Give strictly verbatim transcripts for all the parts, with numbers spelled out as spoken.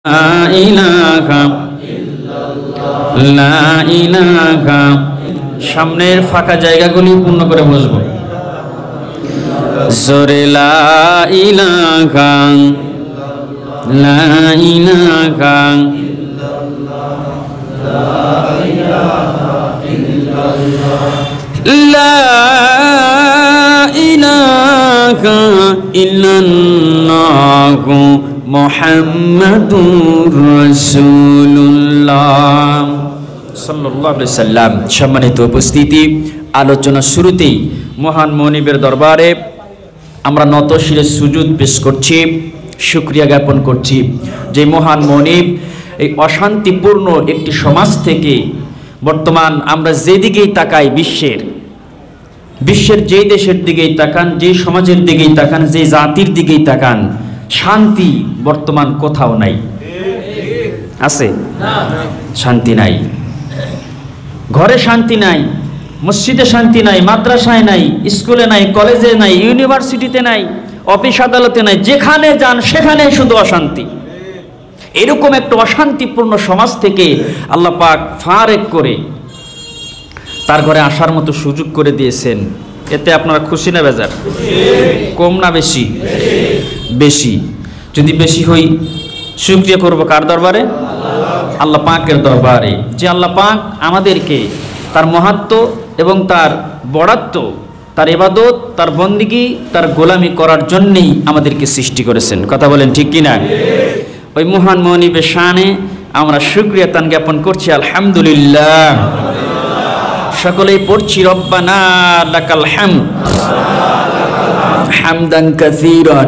লা ইলাহা লা ইলাহা। সামনের ফাঁকা জায়গাগুলি পূর্ণ করে বসবো। জোরে লা ইলাহা লা ইলাহা লা ইলাহা ইল্লাল্লাহ মুহাম্মাদুর রাসূলুল্লাহ সাল্লাল্লাহু আলাইহি সাল্লাম। সম্মানিত উপস্থিতি, আলোচনা শুরুতেই মহান মনিবের দরবারে আমরা নত শিরে সুজুদ পেশ করছি, শুকরিয়া জ্ঞাপন করছি যে মহান মনিব এই অশান্তিপূর্ণ একটি সমাজ থেকে বর্তমান আমরা যেদিকেই তাকাই, বিশ্বের বিশ্বের যেই দেশের দিকেই তাকান, যেই সমাজের দিকেই তাকান, যেই জাতির দিকেই তাকান, শান্তি বর্তমান কোথাও নাই। আছে? শান্তি নাই। ঘরে শান্তি নাই, মসজিদে শান্তি নাই, মাদ্রাসায় নাই, স্কুলে নাই, কলেজে নাই, ইউনিভার্সিটিতে নাই, অফিস আদালতে নাই, যেখানে যান সেখানে শুধু অশান্তি। এরকম একটা অশান্তিপূর্ণ সমাজ থেকে আল্লাহ পাক ফারেক করে তার ঘরে আসার মতো সুযোগ করে দিয়েছেন। এতে আপনারা খুশি না বেজার? কম না বেশি? বেশি। যদি বেশি হই, শুকরিয়া করব কার দরবারে? আল্লাহ পাকের দরবারে, যে আল্লাহ পাক আমাদেরকে তার মহাত্ম এবং তার বড়াত্ম, তার ইবাদত, তার বন্দিগি, তার গোলামি করার জন্যই আমাদেরকে সৃষ্টি করেছেন। কথা বলেন ঠিক কিনা? ওই মহান মনিবের শানে আমরা শুকরিয়া তান জ্ঞাপন করছি, আলহামদুলিল্লাহ। সকলেই পড়ছি, রব্বানা লাকাল হামদ হামদান কাসীরান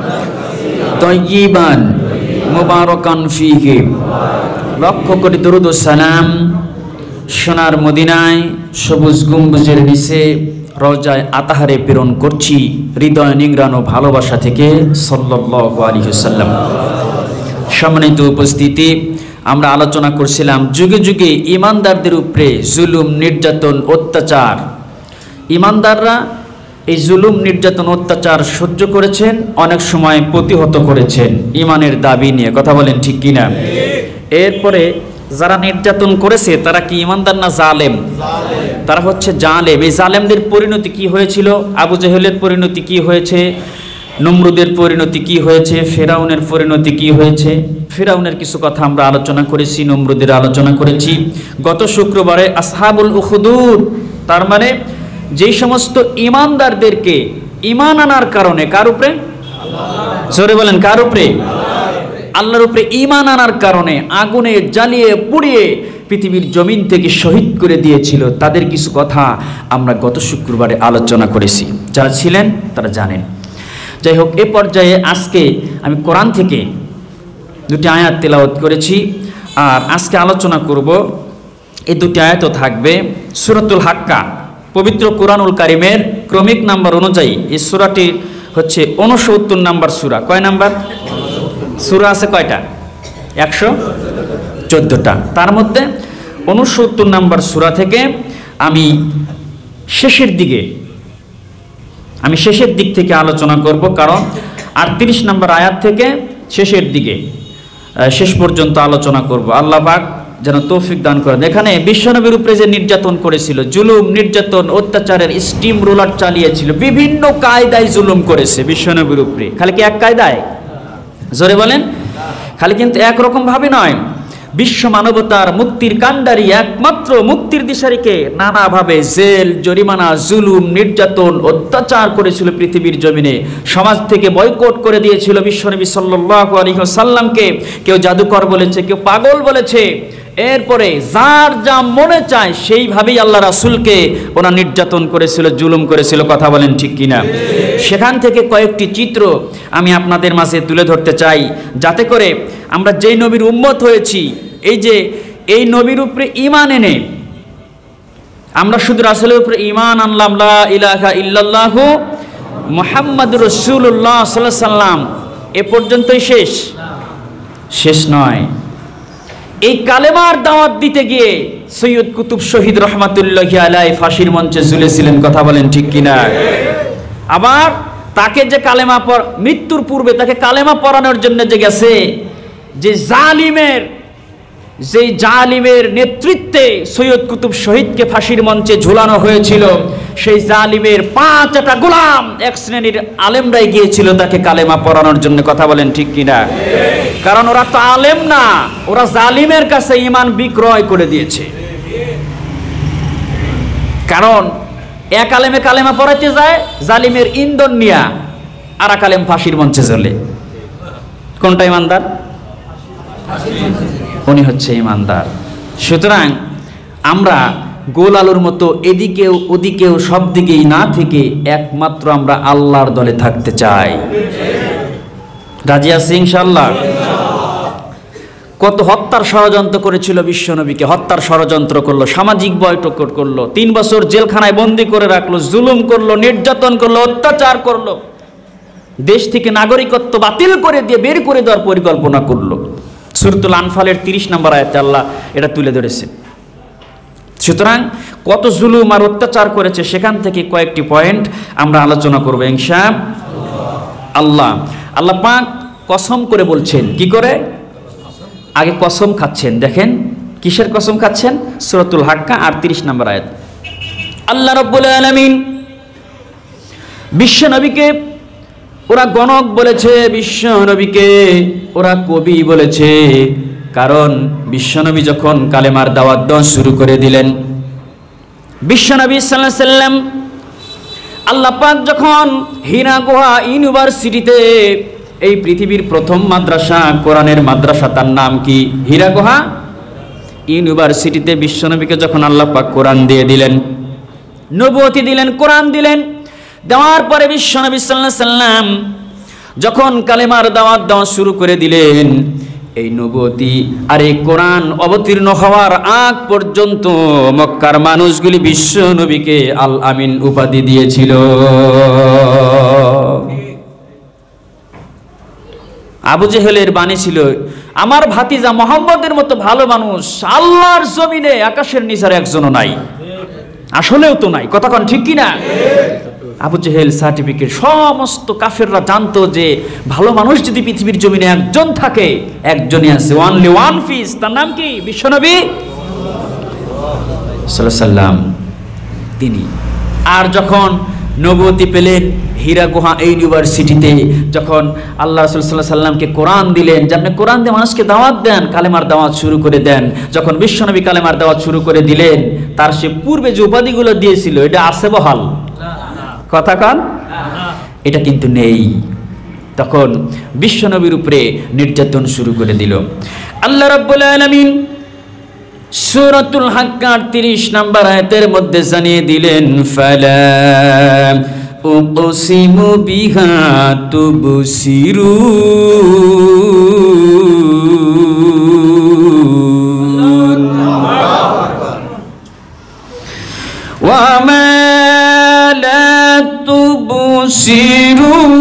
তাইয়িবান মুবারাকান ফীহি। লক্ষ্য করে দরুদ ও সালাম সোনার মদিনায় সবুজ গম্বুজের নিচে রওজায়ে আতাহারে প্রেরণ করছি হৃদয় নিংড়ানো ভালোবাসা থেকে সাল্লাল্লাহু আলাইহি ওয়াসাল্লাম। সম্মানিত উপস্থিতি, আমরা আলোচনা করছিলাম যুগে যুগে ইমানদারদের উপরে জুলুম, নির্যাতন, অত্যাচার। ইমানদাররা এই জুলুম, নির্যাতন, অত্যাচার সহ্য করেছেন, অনেক সময় প্রতিহত করেছেন ইমানের দাবি নিয়ে। কথা বলেন ঠিক কিনা? এরপরে যারা নির্যাতন করেছে তারা কি ইমানদার না জালেম? তারা হচ্ছে জালেম। এই জালেমদের পরিণতি কি হয়েছিল? আবু জেহেলের পরিণতি কি হয়েছে? নমরুদের পরিণতি কি হয়েছে? ফেরাউনের পরিণতি কি হয়েছে? ফেরাউনের কিছু কথা আমরা আলোচনা করেছি, নমরুদের আলোচনা করেছি। গত শুক্রবারে আসহাবুল উখদুদ, তার মানে যেই সমস্ত ইমানদারদেরকে ইমান আনার কারণে, কার উপরে? জোরে বলেন, কার উপরে? আল্লাহর উপরে ইমান আনার কারণে আগুনে জ্বালিয়ে পুড়িয়ে পৃথিবীর জমিন থেকে শহীদ করে দিয়েছিল, তাদের কিছু কথা আমরা গত শুক্রবারে আলোচনা করেছি। যারা ছিলেন তারা জানেন। যাই হোক, এ পর্যায়ে আজকে আমি কোরআন থেকে দুটি আয়াত তেলাওয়াত করেছি, আর আজকে আলোচনা করব এই দুটি আয়াতও থাকবে সূরাতুল হাক্কা। পবিত্র কোরআনুল কারিমের ক্রমিক নাম্বার অনুযায়ী এই সূরাটি হচ্ছে ঊনসত্তর নাম্বার সূরা। কয় নাম্বার সূরা আছে? কয়টা? একশো চোদ্দোটা। তার মধ্যে ঊনসত্তর নাম্বার সূরা থেকে আমি শেষের দিকে আমি শেষের দিক থেকে আলোচনা করব, কারণ আটত্রিশ নম্বর আয়াত থেকে শেষের দিকে শেষ পর্যন্ত আলোচনা করব। আল্লাহ পাক যেন তৌফিক দান করেন। এখানে বিশ্বনবীর উপরে যে নির্যাতন করেছিল, জুলুম, নির্যাতন, অত্যাচারের স্টিম রোলার চালিয়েছিল, বিভিন্ন কায়দায় জুলুম করেছে বিশ্বনবীর উপরে। খালি কি এক কায়দায়? জোরে বলেন। খালি কিন্তু একরকম ভাবে নয়। বিশ্ব মানবতার মুক্তির কাণ্ডারি, একমাত্র মুক্তির দিশারিকে নানাভাবে জেল, জরিমানা, জুলুম, নির্যাতন, অত্যাচার করেছিল পৃথিবীর জমিনে। সমাজ থেকে বয়কট করে দিয়েছিল বিশ্বনবী সাল্লাল্লাহু আলাইহি ওয়াসাল্লামকে। কেউ জাদুকর বলেছে, কেউ পাগল বলেছে। এরপরে যার যা মনে চায় সেইভাবেই আল্লাহ রাসূলকে ওরা নির্যাতন করেছিল, জুলুম করেছিল। কথা বলেন ঠিক কিনা? সেখান থেকে কয়েকটি চিত্র আমি আপনাদের মাঝে তুলে ধরতে চাই, যাতে করে আমরা যেই নবীর উম্মত হয়েছি, এই যে এই নবীর উপরে ঈমান এনে আমরা শুধু রাসূলের উপরে ঈমান আনলাম, লা ইলাহা ইল্লাল্লাহু মুহাম্মাদুর রাসূলুল্লাহ সাল্লাল্লাহু আলাইহি সাল্লাম, এ পর্যন্তই শেষ? শেষ নয়। এই কালেমার দাওয়াত দিতে গিয়ে সৈয়দ কুতুব শহীদ রহমাতুল্লাহি আলাইহি ফাঁসির মঞ্চে ঝুলেছিলেন। কথা বলেন ঠিক কিনা? আবার তাকে যে কালেমা পর মৃত্যুর পূর্বে তাকে কালেমা পড়ানোর জন্য যে গেছে, যে জালিমের যে জালিমের নেতৃত্বে সৈয়দ কুতুব শহীদকে ফাঁসির মঞ্চে ঝুলানো হয়েছিল, সেই জালিমের পাঁচটা গোলাম এক শ্রেণীর আলেমরাই গিয়েছিল তাকে কালেমা পড়ানোর জন্য। কথা বলেন ঠিক কিনা? কারণ ওরা তো আলেম না, ওরা জালিমের কাছে ঈমান বিক্রয় করে দিয়েছে। কারণ এক আলেমে কালেমা পড়াইতে যায় জালিমের ইন্ধন নিয়া, আর এক আলেম ফাঁসির মঞ্চে চলে। কোনটা ইমানদার? উনি হচ্ছে ইমানদার। সুতরাং আমরা গোল আলুর মতো এদিকেও ওদিকেও সব দিকেই না থেকে একমাত্র আমরা আল্লাহর দলে থাকতে চাই। রাজি আছি ইনশাআল্লাহ? কত হত্যার ষড়যন্ত্র করেছিল বিশ্বনবীকে, হত্যার ষড়যন্ত্র করলো, সামাজিক বয়কট করলো, তিন বছর জেলখানায় বন্দি করে রাখলো, জুলুম করলো, নির্যাতন করলো, অত্যাচার করলো, দেশ থেকে নাগরিকত্ব বাতিল করে দিয়ে বের করে দেওয়ার পরিকল্পনা করলো। সূরাতুল আনফালের তিরিশ নম্বর আয়াতে আল্লাহ এটা তুলে ধরেছে। সুতরাং কত জুলুম আর অত্যাচার করেছে সেখান থেকে কয়েকটি পয়েন্ট আমরা আলোচনা করব ইনশাআল্লাহ। আল্লাহ পাক কসম করে বলছেন, কি করে? আগে কসম খাচ্ছেন, দেখেন কিসের কসম খাচ্ছেন? সূরাতুল হাক্কা আটত্রিশ নম্বর আয়াত। আল্লাহ রাব্বুল আলামিন বিশ্ব নবীকে ওরা গণক বলেছে, বিশ্ব নবীকে ওরা কবি বলেছে, কারণ বিশ্বনবী যখন কালেমার দাওয়াত দেওয়া শুরু করে দিলেন, বিশ্বনবী সাল্লাল্লাহু আলাইহি সাল্লাম আল্লাহ পাক যখন হীরা গুহা ইউনিভার্সিটিতে, এই পৃথিবীর প্রথম মাদ্রাসা, কোরআনের মাদ্রাসা, তার নাম কি? হীরা গুহা ইউনিভার্সিটিতে বিশ্বনবীকে যখন আল্লাহ পাক কোরআন দিয়ে দিলেন, নবুয়তি দিলেন, কোরআন দিলেন, দেওয়ার পরে বিশ্বনবী সাল্লাল্লাহু আলাইহি সাল্লাম যখন কালেমার দাওয়াত দেওয়া শুরু করে দিলেন, এই নবুয়তি আর এই কোরআন অবতীর্ণ হওয়ার আগ পর্যন্ত মক্কার মানুষগুলি বিশ্ব নবীকে আল আমিন উপাধি দিয়েছিল। আবু জেহেলের বাণী ছিল, আমার ভাতিজা মুহাম্মদের মতো ভালো মানুষ আল্লাহর জমিনে আকাশের নিচের একজনও নাই। আসলেও তো নাই, কথা কোন ঠিক কিনা? আবু জেহেল সার্টিফিকেট, সমস্ত কাফেররা জানতো যে ভালো মানুষ যদি পৃথিবীর জমিনে একজন থাকে, একজনই আছে, ওয়ানলি ওয়ান পিস, তার নাম কি? বিশ্বনবী সাল্লাল্লাহু আলাইহি সাল্লাম, তিনি। আর যখন নবুয়তি পেলেন হীরা গুহা ইউনিভার্সিটিতে, যখন আল্লাহ রাসূল সাল্লাল্লাহু আলাইহি সাল্লামকে কোরআন দিলেন যে আপনি কোরআন দিয়ে মানুষকে দাওয়াত দেন, কালেমার দাওয়াত শুরু করে দেন, যখন বিশ্বনবী কালেমার দাওয়াত শুরু করে দিলেন, তার সে পূর্বে যে উপাধিগুলো দিয়েছিল এটা আছে বহাল? কথা কান, এটা কিন্তু নেই। তখন বিশ্বনবীর উপরে নির্যাতন শুরু করে দিল। আল্লাহ রাব্বুল আলামিন সূরাতুল হাক্কা তিরিশ নম্বর আয়াতের মধ্যে জানিয়ে দিলেন, ফালা উকসিমু বিহা তুবসিরুন ওয়া মা লা তুবসিরুন।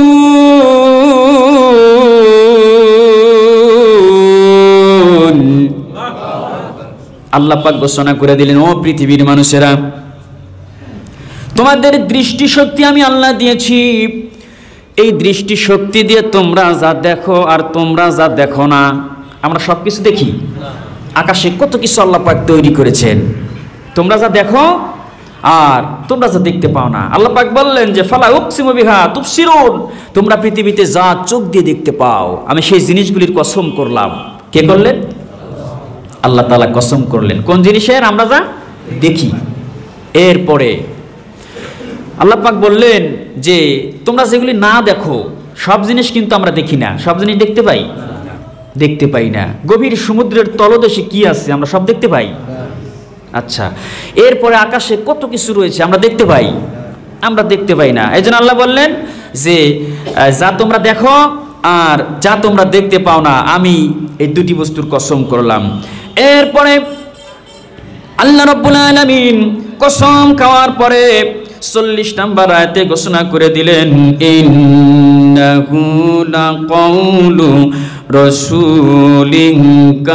আল্লাহ পাক ঘোষণা করে দিলেন, ও পৃথিবীর মানুষেরা, তোমাদের দৃষ্টি শক্তি আমি আল্লাহ দিয়েছি, এই দৃষ্টি শক্তি দিয়ে তোমরা যা দেখো আর তোমরা যা দেখো না, আমরা সব কিছু দেখি। আকাশে কত কিছু আল্লাহ পাক তৈরি করেছেন, তোমরা যা দেখো আর তোমরা যা দেখতে পাও না। আল্লাহ পাক বললেন যে ফালা উকসিমু বিহা তুবসিরুন, তোমরা পৃথিবীতে যা চোখ দিয়ে দেখতে পাও আমি সেই জিনিসগুলির কসম করলাম। কে করলেন? আল্লাহ তাআলা কসম করলেন। কোন জিনিসের? আমরা যা দেখি। এরপরে আল্লাহ পাক বললেন যে তোমরা যেগুলি না দেখো, সব জিনিস কিন্তু আমরা দেখি না। সব জিনিস দেখতে পাই? দেখতে পাই না। গভীর সমুদ্রের তলদেশে কি আছে আমরা সব দেখতে পাই? আচ্ছা, এরপরে আকাশে কত কিছু রয়েছে আমরা দেখতে পাই? আমরা দেখতে পাই না। এই জন্য আল্লাহ বললেন যে যা তোমরা দেখো আর যা তোমরা দেখতে পাও না, আমি এই দুটি বস্তুর কসম করলাম। এরপরে আল্লাহ রাব্বুল আলামিন কসম খাওয়ার পরে চল্লিশ নম্বর আয়াতে ঘোষণা করে দিলেন, ইন্নাহু লাকাউলু রাসূলিন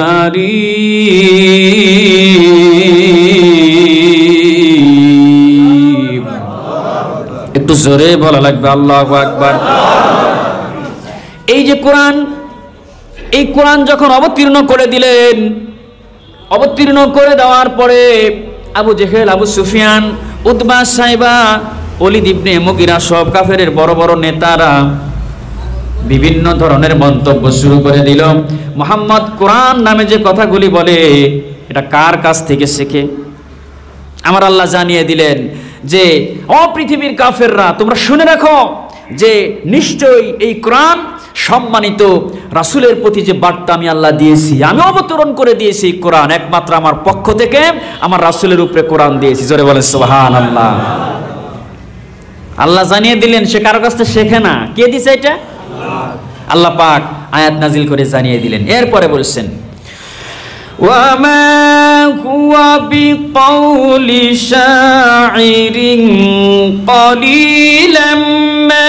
কারীম। একটু জোরে বলা লাগবে আল্লাহু আকবার। এই যে কোরআন, এই কোরআন যখন অবতীর্ণ করে দিলেন, অবতীর্ণ করে দেওয়ার পরে আবু জেহেল, আবু সুফিয়ান, উতবা, সাইবা, ওলীদ ইবনে মুগিরা সব কাফেরের বড় বড় নেতারা বিভিন্ন ধরনের মন্তব্য শুরু করে দিল। মুহাম্মদ কোরআন নামে যে কথাগুলি বলে এটা কার কাছ থেকে শেখে? আমার আল্লাহ জানিয়ে দিলেন যে ও পৃথিবীর কাফেররা, তোমরা শুনে রাখো যে নিশ্চয়ই এই কোরআন সম্মানিত রাসূলের প্রতি যে বার্তা আমি আল্লাহ দিয়েছি, আমি অবতরণ করে দিয়েছি কোরআন একমাত্র আমার পক্ষ থেকে, আমার রাসূলের উপরে কোরআন দিয়েছি। জোরে বলেন সুবহানাল্লাহ। আল্লাহ জানিয়ে দিলেন, সে কারো কাছ থেকে শেখে না। কে দিছে এটা? আল্লাহ পাক আয়াত নাজিল করে জানিয়ে দিলেন। এরপরে বলছেন ওয়ামা হুয়া বিকাউলি শাইরিন ক্বালিলাম মা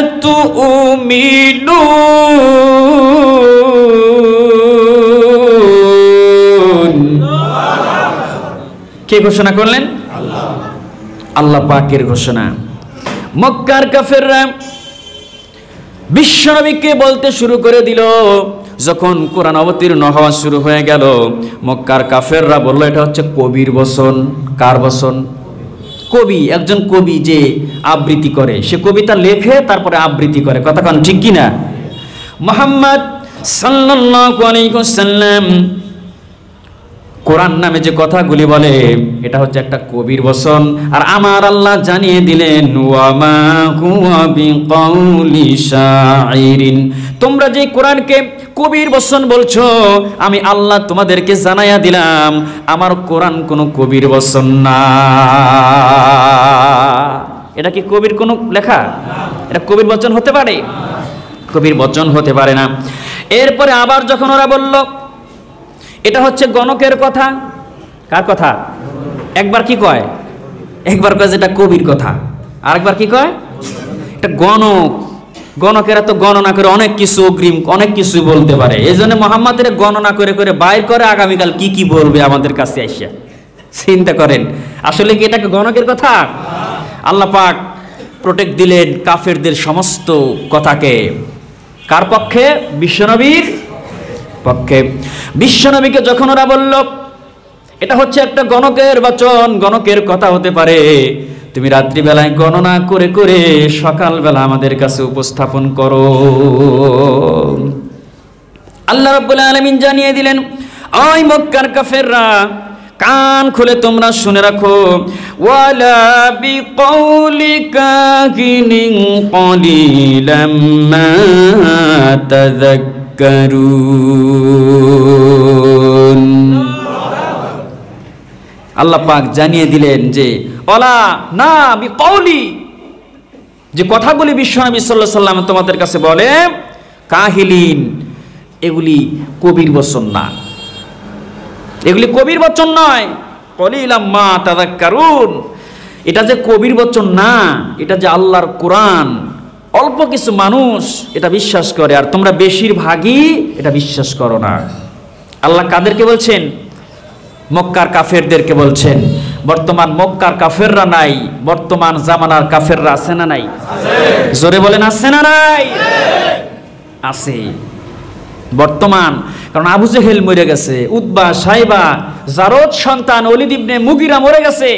তুমিনুন। কে ঘোষণা করলেন? আল্লাহ। আল্লাহ পাকের ঘোষণা। মক্কার কাফেররা বিশ্বনবীকে বলতে শুরু করে দিল, যখন কোরআন অবতীর্ণ হওয়া শুরু হয়ে গেল, মক্কার কাফেররা বলল এটা হচ্ছে কবির বচন। কার বচন? কবি, একজন কবি যে আবৃত্তি করে, সে কবিতা লেখে তারপরে আবৃত্তি করে। কথা কোন ঠিক কিনা? মুহাম্মদ সাল্লাল্লাহু আলাইহি ওয়াসাল্লাম কোরআন নামে যে কথাগুলি বলে এটা হচ্ছে একটা কবির বচন। আর আমার আল্লাহ জানিয়ে দিলেন ওয়ামা হুয়া বিকাউলি শাইরিন, তোমরা যে কোরআনকে কবির বচন বলছো, আমি আল্লাহ তোমাদেরকে জানাইয়া দিলাম আমার কোরআন কোনো কবির বচন না। এটা কি কবির কোনো লেখা? এটা কবির বচন হতে পারে? কবির বচন হতে পারে না। এরপরে আবার যখন ওরা বলল এটা হচ্ছে গণকের কথা। কার কথা? একবার কি কয়? একবার কয় যেটা কবির কথা, আরেকবার কি কয়? এটা গণক। গণকেরা তো গণনা করে অনেক কিছু অগ্রিম অনেক কিছু বলতে পারে, এই জন্য মুহাম্মাদের গণনা করে করে বাইর করে আগামীকাল কি কি বলবে আমাদের কাছে আইসা। চিন্তা করেন, আসলে কি এটা গণকের কথা? আল্লাহ পাক প্রোটেক্ট দিলেন কাফেরদের সমস্ত কথাকে। কার পক্ষে? বিশ্বনবীর পক্ষে। বিশ্বনবীকে যখন ওরা বলল এটা হচ্ছে একটা গণকের বচন, গণকের কথা হতে পারে, তুমি রাত্রিবেলায় গণনা করে করে সকালবেলা আমাদের কাছে উপস্থাপন করো। আল্লাহ রাব্বুল আলামিন জানিয়ে দিলেন, ওই মক্কার কাফেররা কান খুলে তোমরা শুনে রাখো, ওয়ালা বিকাউলি কাহিনিন ক্বালিলাম মা তাযাক্কারুন। আল্লাহ পাক জানিয়ে দিলেন যে ওলা না বিকাউলি, যে কথাগুলি বিশ্বনবী সাল্লাল্লাহু আলাইহি সাল্লাম তোমাদের কাছে বলে কাহিলিন, এগুলি কবির বচন না, এগুলি কবির বচন নয়। ক্বালিলাম মা তাযাক্কারুন, এটা যে কবির বচন না, এটা যে আল্লাহর কোরআন, অল্প কিছু মানুষ এটা বিশ্বাস করে আর তোমরা বেশিরভাগই এটা বিশ্বাস করো না। আল্লাহ কাদেরকে বলছেন? মক্কার কাফেরদেরকে বলছেন। বর্তমান মক্কার কাফেররা নাই, বর্তমান জামানার কাফেররা আছে না নাই? জোরে বলেন আছে না নাই? আছে বর্তমান। কারণ আবু জেহেল মরে গেছে, উতবা, সাইবা, জারদ সন্তান ওলীদ ইবনে মুগিরা মরে গেছে,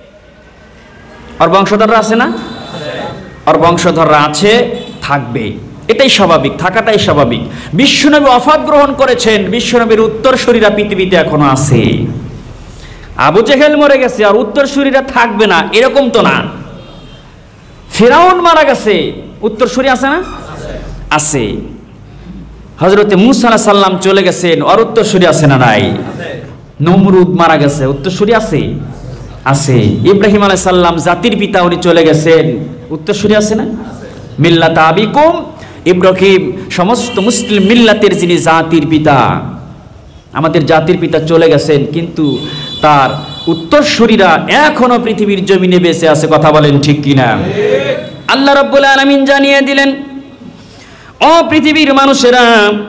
ওর বংশধররা আছে না? ওর বংশধররা আছে, থাকবে, এটাই স্বাভাবিক, থাকাটাই স্বাভাবিক। বিশ্বনবী ওয়াফাত গ্রহণ করেছেন, বিশ্বনবীর উত্তরসূরিরা পৃথিবীতে এখনো আছে। আবু জেহেল মরে গেছে আর উত্তরসূরিরা থাকবে না এরকম তো না। ফিরাউন মারা গেছে, উত্তরসূরি আছে না? আছে। হযরতে মূসা আলাইহিস সালাম চলে গেছেন, আর উত্তরসূরি আছে না নাই? নমরুদ মারা গেছে, উত্তরসূরি আছে? আছে। ইব্রাহিম আলাইহিস সালাম জাতির পিতা, উনি চলে গেছেন, উত্তরসূরি আছে না? মিল্লাত আবিকুম ইব্রাহিম, সমস্ত মুসলিম মিল্লাতের যিনি জাতির পিতা, আমাদের জাতির পিতা চলে গেছেন, কিন্তু তার উত্তরসূরিরা এখনো পৃথিবীর জমিনে বেঁচে আছে। কথা বলেন ঠিক কিনা? আল্লাহ রাব্বুল আলামিন জানিয়ে দিলেন, ও পৃথিবীর মানুষেরা,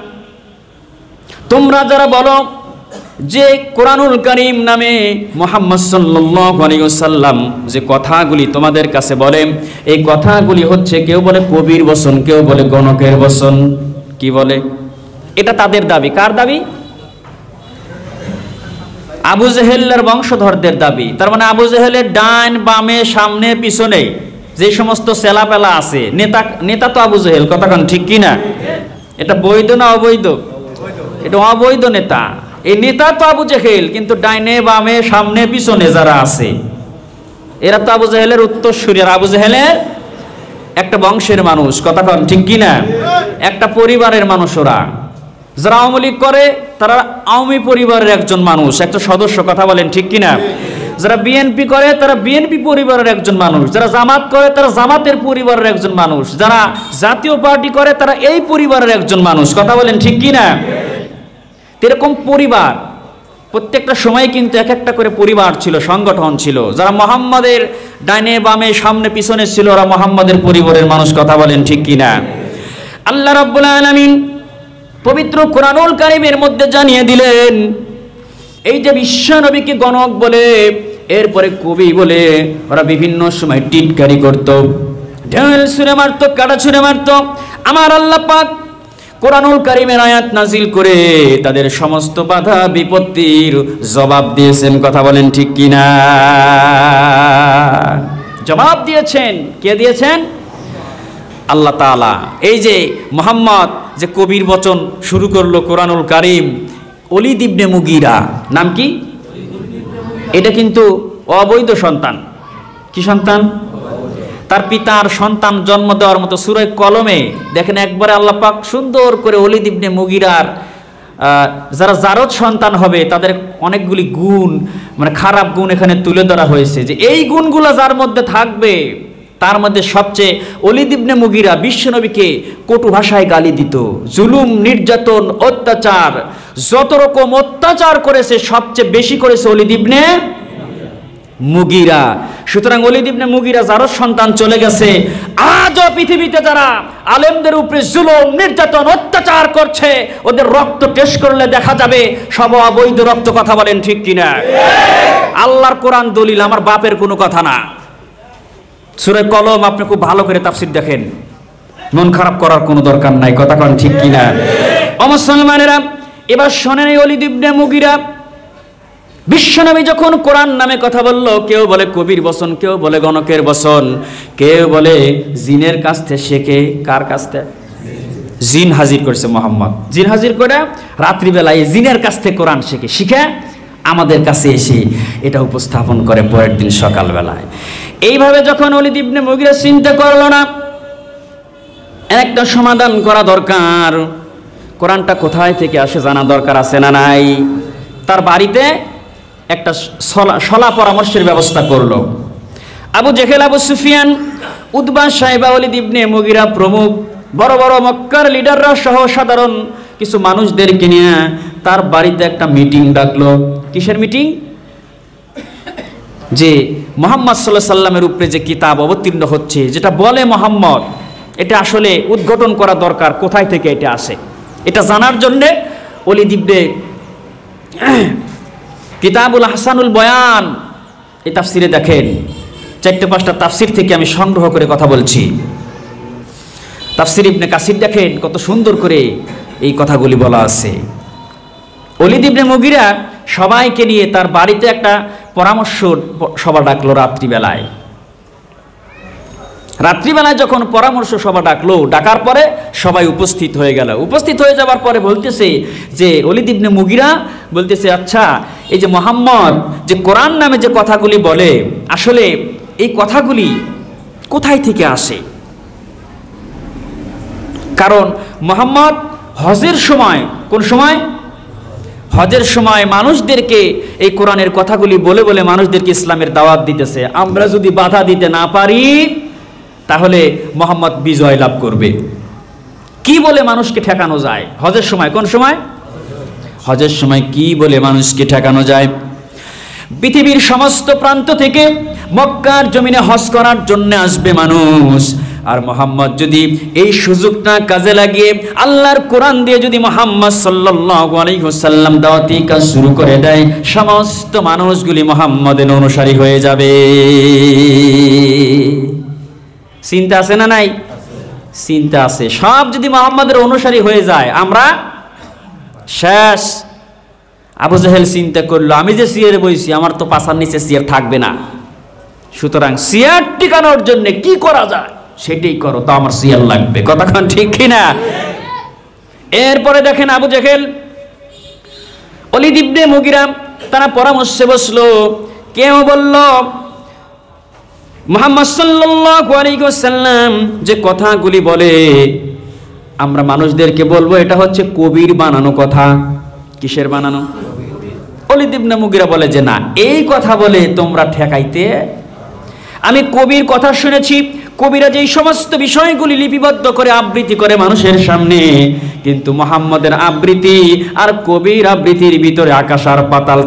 তোমরা যারা বলো যে কোরআনুল কারীম নামে মুহাম্মদ সাল্লাল্লাহু আলাইহি ওয়াসাল্লাম যে কথাগুলি তোমাদের কাছে বলে, এই কথাগুলি হচ্ছে কেউ বলে কবির বচন, কেউ বলে গণকের বচন। কি বলে? এটা তাদের দাবি। কার দাবি? আবু জেহেলের বংশধরদের দাবি। তার মানে আবু জেহেলের ডান বামে সামনে পিছনে যে সমস্ত সেলাপেলা আছে, নেতা নেতা তো আবু জেহেল, কথা কোন ঠিক কিনা? এটা বৈধ না অবৈধ? এটা অবৈধ নেতা। এই নেতা তো আবু জেহেল, কিন্তু ডাইনে বামে সামনে পিছনে যারা আছে এরা তো আবু জেহেলের উত্তরসূরি। আর আবু জেহেলের একটা বংশের মানুষ, কথা কোন ঠিক কিনা? একটা পরিবারের মানুষ ওরা। যারা আওয়ামী লীগ করে তারা আওয়ামী পরিবারের একজন মানুষ, একটা সদস্য, কথা বলেন ঠিক কিনা? যারা বিএনপি করে তারা বিএনপি পরিবারের একজন মানুষ, যারা জামাত করে তারা জামাতের পরিবারের একজন মানুষ, যারা জাতীয় পার্টি করে তারা এই পরিবারের একজন মানুষ, কথা বলেন ঠিক কিনা? এরকম পরিবার প্রত্যেকটা সময় কিন্তু এক একটা করে পরিবার ছিল, সংগঠন ছিল। যারা মোহাম্মদের ডাইনে বামে সামনে পিছনে ছিল ওরা মোহাম্মদের পরিবারের মানুষ, কথা বলেন ঠিক কিনা? আল্লাহ রাব্বুল আলামিন পবিত্র কোরআনুল কারীমের মধ্যে জানিয়ে দিলেন, এই যে বিশ্ব নবীকে গণক বলে, এরপরে কবি বলে ওরা বিভিন্ন সময় টিটকারি করত, ঢেল ছুঁড়ে মারত, কাটা ছুঁড়ে মারত। আমার আল্লাহ পাক কোরআনুল কারীমের আয়াত নাজিল করে তাদের সমস্ত বাধা বিপত্তির জবাব দিয়েছেন, কথা বলেন ঠিক কিনা? জবাব দিয়েছেন। কে দিয়েছেন? আল্লাহ তাআলা। এই যে মুহাম্মদ যে কবির বচন শুরু করলো কোরআনুল কারীম, ওলীদ ইবনে মুগীরা নাম কি? এটা কিন্তু অবৈধ সন্তান। কি সন্তান? তার পিতার সন্তান জন্ম দেওয়ার মতো সূরা কলমে দেখেন একবারে আল্লাহ পাক সুন্দর করে ওলীদ ইবনে মুগীরার যারা জারদ সন্তান হবে তাদের অনেকগুলি গুণ, মানে খারাপ গুণ এখানে তুলে ধরা হয়েছে, যে এই গুণগুলো যার মধ্যে থাকবে তার মধ্যে সবচেয়ে ওলীদ ইবনে মুগীরা বিশ্বনবীকে কটু ভাষায় গালি দিত, জুলুম, নির্যাতন, অত্যাচার, যত রকম অত্যাচার করেছে সবচেয়ে বেশি করেছে ওলীদ ইবনে মুগীরা। সুতরাং ওলীদ ইবনে মুগীরা যার সন্তান চলে গেছে, আজও পৃথিবীতে যারা আলেমদের উপরে জুলুম, নির্যাতন, অত্যাচার করছে ওদের রক্ত টেস্ট করলে দেখা যাবে সব অবৈধ রক্ত, কথা বলেন ঠিক কিনা? আল্লাহর কোরআন দলিল, আমার বাপের কোনো কথা না। সূরা কলম আপনি খুব ভালো করে তাফসীর দেখেন, মন খারাপ করার কোনো দরকার নাই, কথা কোন ঠিক কিনা? ও মুসলমানেরা, এবার শোনেন এই ওলীদ ইবনে মুগীরা বিশ্বনবী যখন কোরআন নামে কথা বলল, কেউ বলে কবির বচন, কেউ বলে গণকের বচন, কেউ বলে জিনের কাছ থেকে শেখে। কার কাছ থেকে? জিন হাজির করছে মোহাম্মদ। জিন হাজির করে রাত্রিবেলায় জিনের কাছ থেকে কোরআন শেখে, শিখে আমাদের কাছে এসে এটা উপস্থাপন করে পরের দিন সকালবেলায়। এইভাবে যখন ওলীদ ইবনে মুগীরা চিন্তা করলো না, একটা সমাধান করা দরকার, কোরআনটা কোথায় থেকে আসে জানা দরকার আছে না নাই? তার বাড়িতে একটা সলা পরামর্শের ব্যবস্থা করলো। আবু জেহেল, আবু সুফিয়ান, উতবা, সাইবা, ওলীদ ইবনে মুগীরা প্রমুখ বড় বড় মক্কার লিডাররা সহ সাধারণ কিছু মানুষদেরকে নিয়ে তার বাড়িতে একটা মিটিং ডাকলো। কিসের মিটিং? যে মুহাম্মদ সাল্লাল্লাহু আলাইহি সাল্লামের উপরে যে কিতাব অবতীর্ণ হচ্ছে, যেটা বলে মুহাম্মদ, এটা আসলে উদ্ঘাটন করা দরকার, কোথায় থেকে এটা আসে এটা জানার জন্যে ওলীদ ইবনে কিতাবুল আহসানুল বয়ান এই তাফসিরে দেখেন, চারটে পাঁচটা তাফসির থেকে আমি সংগ্রহ করে কথা বলছি। তাফসির ইবনে কাসির দেখেন কত সুন্দর করে এই কথাগুলি বলা আছে। ওলীদ ইবনে মুগীরা সবাইকে নিয়ে তার বাড়িতে একটা পরামর্শ সভা ডাকলো রাত্রিবেলায়। রাত্রিবেলায় যখন পরামর্শ সভা ডাকলো, ডাকার পরে সবাই উপস্থিত হয়ে গেল। উপস্থিত হয়ে যাবার পরে বলতেছে যে ওলীদ ইবনে মুগীরা বলতেছে, আচ্ছা এই যে মুহাম্মদ যে কোরআন নামে যে কথাগুলি বলে, আসলে এই কথাগুলি কোথায় থেকে আসে? কারণ মুহাম্মদ হজের সময়, কোন সময়? হজের সময় মানুষদেরকে এই কোরআনের কথাগুলি বলে বলে মানুষদেরকে ইসলামের দাওয়াত দিতেছে। আমরা যদি বাধা দিতে না পারি তাহলে মুহাম্মদ বিজয় লাভ করবে। কি বলে মানুষকে ঠেকানো যায় হজের সময়? কোন সময়? হজের সময় কি বলে মানুষকে ঠেকানো যায়? পৃথিবীর সমস্ত প্রান্ত থেকে মক্কার জমিনে হজ করার জন্য আসবে মানুষ, আর মুহাম্মদ যদি এই সুযোগটা কাজে লাগিয়ে আল্লাহর কোরআন দিয়ে যদি মুহাম্মদ সাল্লাল্লাহু আলাইহি ওয়াসাল্লাম দাওয়াতি কাজ শুরু করে দেয়, সমস্ত মানুষগুলি মুহাম্মদের অনুসারী হয়ে যাবে। চিন্তা আছে না নাই? চিন্তা আছে। সব যদি মুহাম্মদের অনুসারী হয়ে যায়, আমরা শেষ। আবু জাহেল চিন্তা করলো, আমি যে সিয়ারে বইছি আমার তো পাছার নিচে সিয়ার থাকবে না, সুতরাং সিয়ার টিকানোর জন্য কি করা যায় সেটাই করো, তো আমার সিয়ার লাগবে। কথাক্ষণ ঠিক কিনা? এরপরে দেখেন আবু জাহেল, ওলীদ ইবনে মুগিরা তারা পরামর্শে বসলো। কেউ বলল মুহাম্মদ সাল্লাল্লাহু আলাইহি ওয়াসাল্লাম যে কথাগুলি বলে আমরা মানুষদেরকে বলবো এটা হচ্ছে কবির বানানো কথা। কিসের বানানো? ওলীদ ইবনে মুগিরা বলে যে না, এই কথা বলে তোমরা ঠেকাইতে, আমি কবির কথা শুনেছি, কবিরা যেই সমস্ত বিষয়গুলি লিপিবদ্ধ করে আবৃত্তি করে মানুষের সামনে, কিন্তু মুহাম্মদের আবৃত্তি আর কবির আবৃত্তির ভিতরে আকাশ আর পাতাল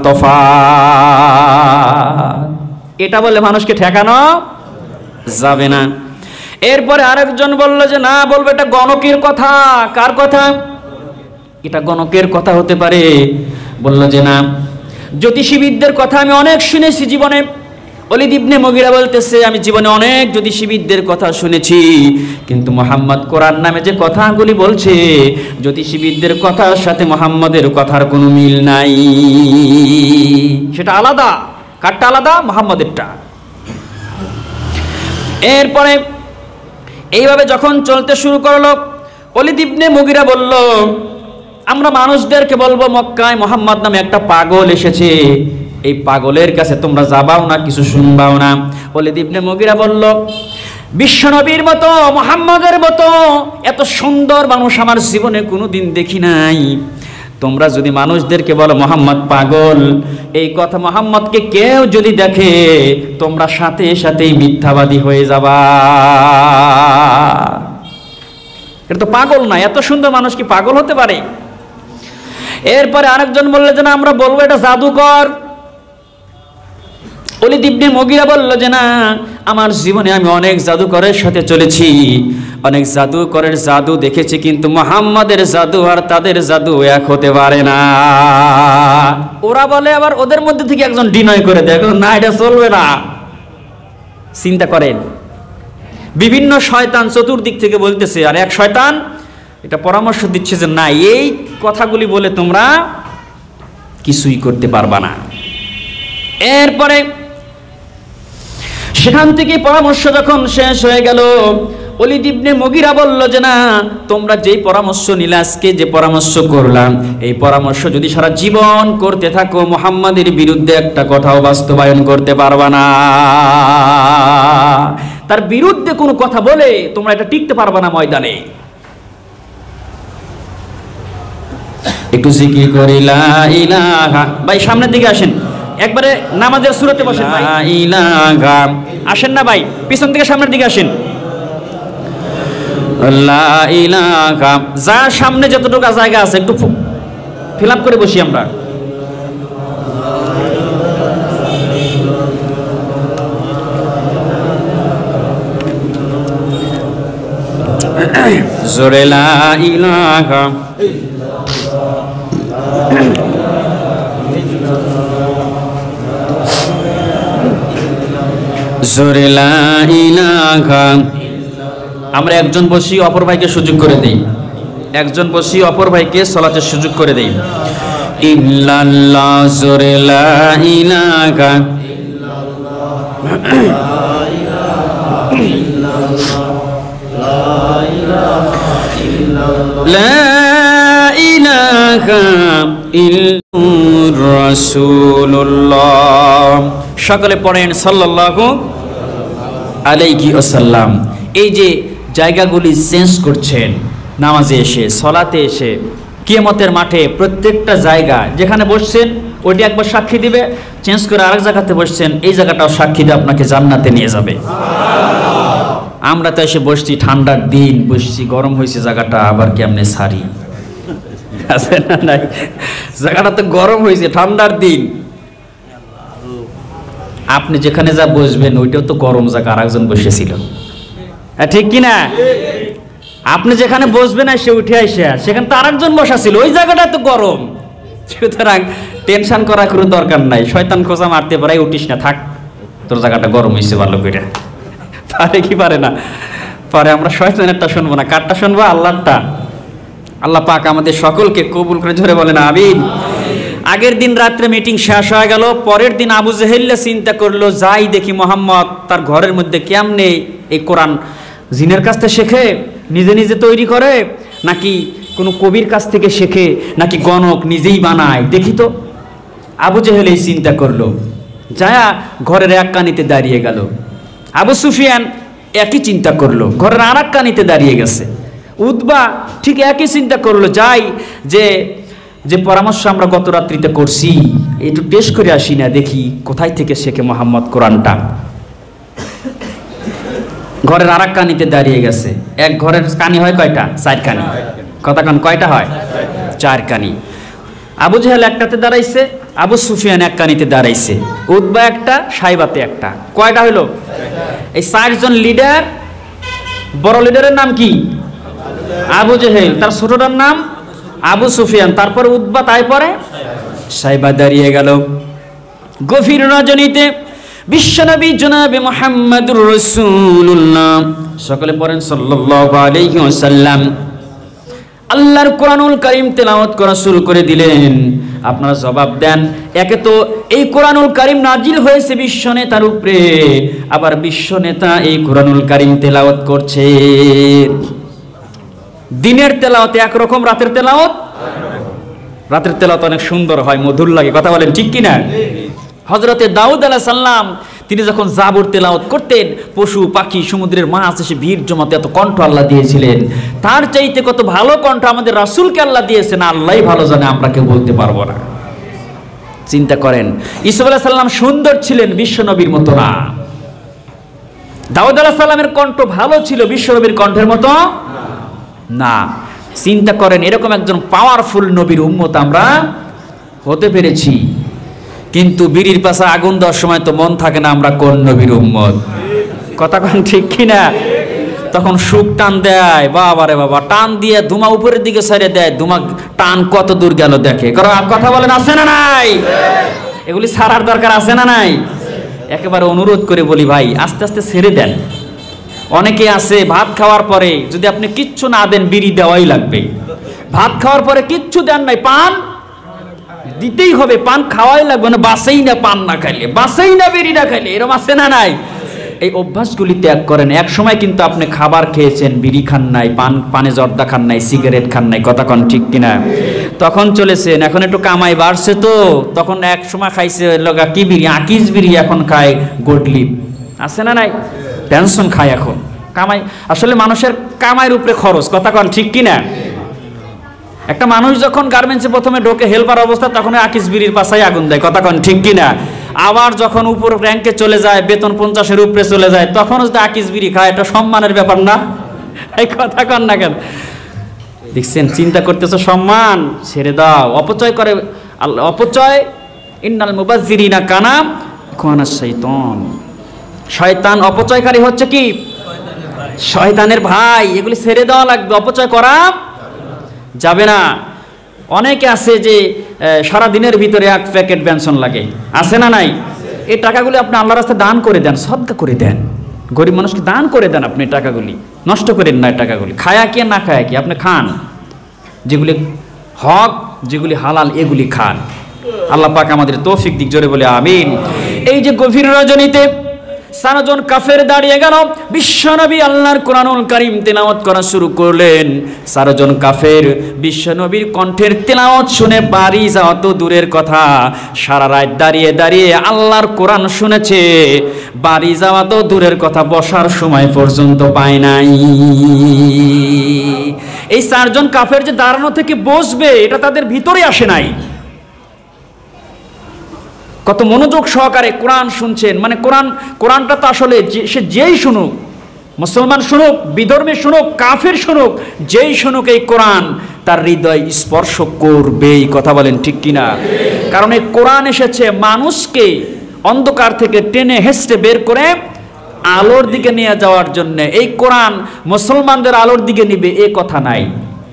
তফাৎ। এটা বলে মানুষকে ঠেকানো যাবে না। এরপরে আরেকজন বলল যে না, বলবো এটা গণকের কথা। কার কথা? এটা গণকের কথা হতে পারে। বলল যে না, জ্যোতিষীবিদদের কথা আমি অনেক শুনেছি জীবনে। ওলীদ ইবনে মুগিরা বলতেছে আমি জীবনে অনেক জ্যোতিষীবিদদের কথা শুনেছি, কিন্তু মুহাম্মদ কোরআন নামে যে কথাগুলি বলছে জ্যোতিষীবিদদের কথার সাথে মুহাম্মদের কথার কোনো মিল নাই, সেটা আলাদা। কারটা আলাদা? মুহাম্মদেরটা। এরপরে এইভাবে যখন চলতে শুরু করলো, ওলীদ ইবনে মুগিরা বলল আমরা মানুষদেরকে বলবো মক্কায় মুহাম্মদ নামে একটা পাগল এসেছে, এই পাগলের কাছে তোমরা যাবাও না, কিছু শুনবাও না। ওলীদ ইবনে মুগিরা বলল বিশ্বনবীর মতো মুহাম্মদের মতো এত সুন্দর মানুষ আমার জীবনে কোনোদিন দেখি নাই। তোমরা যদি মানুষদেরকে বলো মুহাম্মদ পাগল, এই কথা মুহাম্মদকে কেউ যদি দেখে তোমরা সাথে সাথেই মিথ্যাবাদী হয়ে যাবা। এটা তো পাগল না, এত সুন্দর মানুষ কি পাগল হতে পারে? এরপরে আরেকজন বললো যে না, আমরা বলবো এটা জাদুকর। ওলীদ ইবনে মুগিরা বলল যে না, আমার জীবনে আমি অনেক জাদুকরের সাথে চলেছি, অনেক জাদুকরের জাদু দেখেছি, কিন্তু মুহাম্মাদের জাদু আর তাদের জাদু এক হতে পারে না। ওরা বলে আবার ওদের মধ্যে থেকে একজন ডিনাই করে দেয়, না এটা চলবে না। চিন্তা করেন, বিভিন্ন শয়তান চতুর্দিক থেকে বলতেছে, আর এক শয়তান এটা পরামর্শ দিচ্ছে যে না, এই কথাগুলি বলে তোমরা কিছুই করতে পারবা না। এরপরে সেখান থেকে পরামর্শ যখন শেষ হয়ে গেল, ওলীদ ইবনে মুগিরা বলল যে না, তোমরা যেই পরামর্শ নিলে, আজকে যে পরামর্শ করলাম, এই পরামর্শ যদি সারা জীবন করতে থাকো মুহাম্মাদের বিরুদ্ধে একটা কথাও বাস্তবায়ন করতে পারবা না। তার বিরুদ্ধে কোনো কথা বলে তোমরা এটা টিকতে পারবা না ময়দানে। একটু জিকির করি লা ইলাহা। ভাই সামনের দিকে আসেন, একবারে নামাজের সুরতে বসেন। লা ইলাহা আসেন না ভাই, পিছন থেকে সামনের দিকে আসেন। লা ইলাহা, যা সামনে যতটুকু জায়গা আছে একটু ফিল আপ করে বসি আমরা। জোরে লা ইলাহা। জোরে লা ইলাহা। আমরা একজন বসি অপর ভাইকে সুযোগ করে দেই, একজন বসি অপর ভাইকে সালাতের সুযোগ করে দেই। ইল্লাল্লাহ, জোরে লা ইলাহা। লা ইলাহা ইল্লাল্লাহুর রাসূলুল্লাহ। সকলে পড়েন সাল্লাল্লাহু আলাইহি ওয়াসাল্লাম। এই যে জায়গাগুলি চেঞ্জ করছেন নামাজে এসে, সলাতে এসে, কিয়ামতের মাঠে প্রত্যেকটা জায়গা যেখানে বসছেন ওইটি একবার সাক্ষী দিবে, চেঞ্জ করে আরেক জায়গাতে বসছেন, এই জায়গাটাও সাক্ষী দিয়ে আপনাকে জান্নাতে নিয়ে যাবে। আমরা তো এসে বসছি ঠান্ডার দিন, বসছি গরম হয়েছে জায়গাটা, আবার কেমনে সারি আছে না নাই? জায়গাটা তো গরম হয়েছে, ঠান্ডার দিন। আপনি যেখানে যা বসবেন ওইটাও তো গরম জায়গা, আর একজন বসেছিল, ঠিক কিনা? আপনি যেখানে বসবেন সে উঠে আসে, সেখানে তো আরেকজন বসা ছিল, ওই জায়গাটা তো গরম। সুতরাং টেনশন করার কোনো দরকার নাই, শয়তান খোঁজা মারতে পারে, উঠিস না, থাক, তোর জায়গাটা গরম হয়েছে ভালো করে। পারে কি পারে না? পারে। আমরা শয়তানেরটা শুনবো না, কারটা শুনবো? আল্লাহরটা। আল্লাহ পাক আমাদের সকলকে কবুল করে, ধরে বলেন আমিন। আগের দিন রাত্রে মিটিং শেষ হয়ে গেল, পরের দিন আবু জেহেল চিন্তা করলো, যাই দেখি মোহাম্মদ তার ঘরের মধ্যে কেমনে এই কোরআন জিনের কাছ থেকে শেখে, নিজে নিজে তৈরি করে, নাকি কোনো কবির কাছ থেকে শেখে, নাকি গণক নিজেই বানায়, দেখি তো। আবু জেহেল এই চিন্তা করলো, যায়া ঘরের এক কানিতে দাঁড়িয়ে গেল। আবু সুফিয়ান একই চিন্তা করলো, ঘরের আর এক কানিতে দাঁড়িয়ে গেছে। উতবা ঠিক একই চিন্তা করলো, যাই যে যে পরামর্শ আমরা গত রাত্রিতে করছি একটু টেস্ট করে আসি না, দেখি কোথায় থেকে শেখে মোহাম্মদ কোরআনটা। ঘরের আর এক কানিতে দাঁড়িয়ে গেছে। এক ঘরের কানি হয় কয়টা? চার কানি। কথা কন, কয়টা হয়? চার কানি। আবু জেহেল একটাতে দাঁড়াইছে, আবু সুফিয়ান এক কানিতে দাঁড়াইছে, উতবা একটা, সাইবাতে একটা। কয়টা হইল? এই চারজন লিডার। বড় লিডারের নাম কি? আবু জেহেল। তার ছোটটার নাম আবু সুফিয়ান, তারপরে উতবা, তারপরে সাইবা দাঁড়িয়ে গেল। গভীর রজনীতে বিশ্বনবী জনাবে মুহাম্মদুর রাসূলুল্লাহ, সকলে পড়েন সাল্লাল্লাহু আলাইহি ওয়াসাল্লাম, আল্লাহর কোরআনুল কারীম তেলাওয়াত করা শুরু করে দিলেন। আপনারা জবাব দেন, একে তো এই কোরআনুল কারীম নাজিল হয়েছে বিশ্ব নেতার উপরে, আবার বিশ্ব নেতা এই কোরআনুল কারীম তেলাওয়াত করছে। দিনের তেলাওয়াত একরকম, রাতের তেলাওয়াত রাতের তেলাওয়াত অনেক সুন্দর হয়, মধুর লাগে। কথা বলেন ঠিক কিনা? হযরতে দাউদ আলাইহিস সালাম তিনি যখন জাবুর তেলাওয়াত করতেন, পশু পাখি সমুদ্রের মাছ এসে ভিড় জমাতে এত কণ্ঠ আল্লাহ দিয়েছিলেন। তার চাইতে কত ভালো কণ্ঠ আমাদের রাসূলকে আল্লাহ দিয়েছেন, আল্লাহই ভালো জানে, আমরা কেউ বলতে পারবো না। চিন্তা করেন, ইউসুফ আলাইহিস সালাম সুন্দর ছিলেন, বিশ্ব নবীর মতো না। দাউদ আলাইহিস সালামের কণ্ঠ ভালো ছিল, বিশ্ব নবীর কণ্ঠের মতো না। চিন্তা করেন, এরকম একজন পাওয়ারফুল নবীর উম্মত আমরা হতে পেরেছি। কিন্তু বিড়ির পাশে আগুন দেওয়ার সময় তো মন থাকে না আমরা কোন নবীর উম্মত। কথা কোন ঠিক কিনা? তখন সুখ টান দেয়, বাবা রে বাবা, টান দিয়ে ধুমা উপরের দিকে সাইরে দেয়, ধুমা টান কত দূর গেল দেখে। কথা বলেন আছে না নাই? এগুলি ছাড়ার দরকার আছে না নাই? একেবারে অনুরোধ করে বলি ভাই, আস্তে আস্তে ছেড়ে দেন। অনেকে আছে ভাত খাওয়ার পরে যদি আপনি কিচ্ছু না দেন, বিড়ি দেওয়াই লাগবে। ভাত খাওয়ার পরে কিচ্ছু দেন নাই, পান দিতেই হবে, পান খাওয়াই লাগবে, না বাসেই না, পান না খাইলে বাসেই না, বিড়ি না খাইলে, এরকম আছে না নাই? এই অভ্যাসগুলি ত্যাগ করেন। এক সময় কিন্তু আপনি খাবার খেয়েছেন, বিড়ি খান নাই, পান পানে জর্দা খান নাই, সিগারেট খান নাই, কথা কন ঠিক কিনা? তখন চলেছেন, এখন একটু কামাই বাড়ছে তো, তখন এক সময় খাইছে লগা কি বিড়ি, আকিস বিড়ি, এখন খায় গোডলিপ, আছে না নাই? টেনশন খায় এখন, কামাই। আসলে মানুষের কামাইয়ের উপরে খরচ, কথা কন ঠিক কিনা? একটা মানুষ যখন গার্মেন্টসে প্রথমে ঢোকে হেল্পার অবস্থা, তখন আকিস বিড়ির পাশায় আগুন দেয়, কথা কন ঠিক কিনা? আবার যখন উপর র্যাঙ্কে চলে যায়, বেতন পঞ্চাশের উপরে চলে যায়, তখন যদি আকিস বিড়ি খায়, এটা সম্মানের ব্যাপার না? এই কথা কন না কেন? দেখছেন, চিন্তা করতেছো সম্মান ছেড়ে দাও। অপচয় করে অপচয়, ইন্নাল মুবাজ্জিরিনা কানা ইখওয়ানাশ শাইতান, শয়তান অপচয়কারী হচ্ছে কি? শয়তানের ভাই। এগুলি ছেড়ে দেওয়া লাগবে, অপচয় করা যাবে না। অনেকে আছে যে সারা দিনের ভিতরে এক প্যাকেট বেনসন লাগে, আছে না নাই? এই টাকাগুলি আপনি আল্লাহর রাস্তায় দান করে দেন, সদকা করে দেন, গরিব মানুষকে দান করে দেন। আপনি টাকাগুলি নষ্ট করেন না, টাকাগুলি খায়া কি না খায়া কি আপনি খান, যেগুলি হক, যেগুলি হালাল, এগুলি খান। আল্লাহ পাক আমাদের তৌফিক দিক, জোরে বলে আমিন। এই যে গভীর রজনীতে চারজন কাফের দাঁড়িয়ে গেল, বিশ্বনবী আল্লাহর কোরআনুল কারীম তেলাওয়াত করা শুরু করলেন। চারজন কাফের বিশ্বনবীর কণ্ঠের তেলাওয়াত শুনে বাড়ি যাওয়া তো দূরের কথা, সারা রাত দাঁড়িয়ে দাঁড়িয়ে আল্লাহর কোরআন শুনেছে। বাড়ি যাওয়া তো দূরের কথা, বসার সময় পর্যন্ত পায় নাই। এই চারজন কাফের যে দাঁড়ানো থেকে বসবে, এটা তাদের ভিতরে আসে নাই। কত মনোযোগ সহকারে কোরআন শুনছেন, মানে কোরআন কোরআনটা তো আসলে সে যেই শুনুক, মুসলমান শুনুক, বিধর্মী শুনুক, কাফের শুনুক, যেই শুনুক, এই কোরআন তার হৃদয় স্পর্শ করবেই। কথা বলেন ঠিক কিনা? কারণ এই কোরআন এসেছে মানুষকে অন্ধকার থেকে টেনে হেঁচড়ে বের করে আলোর দিকে নিয়ে যাওয়ার জন্য। এই কোরআন মুসলমানদের আলোর দিকে নিবে এ কথা নাই।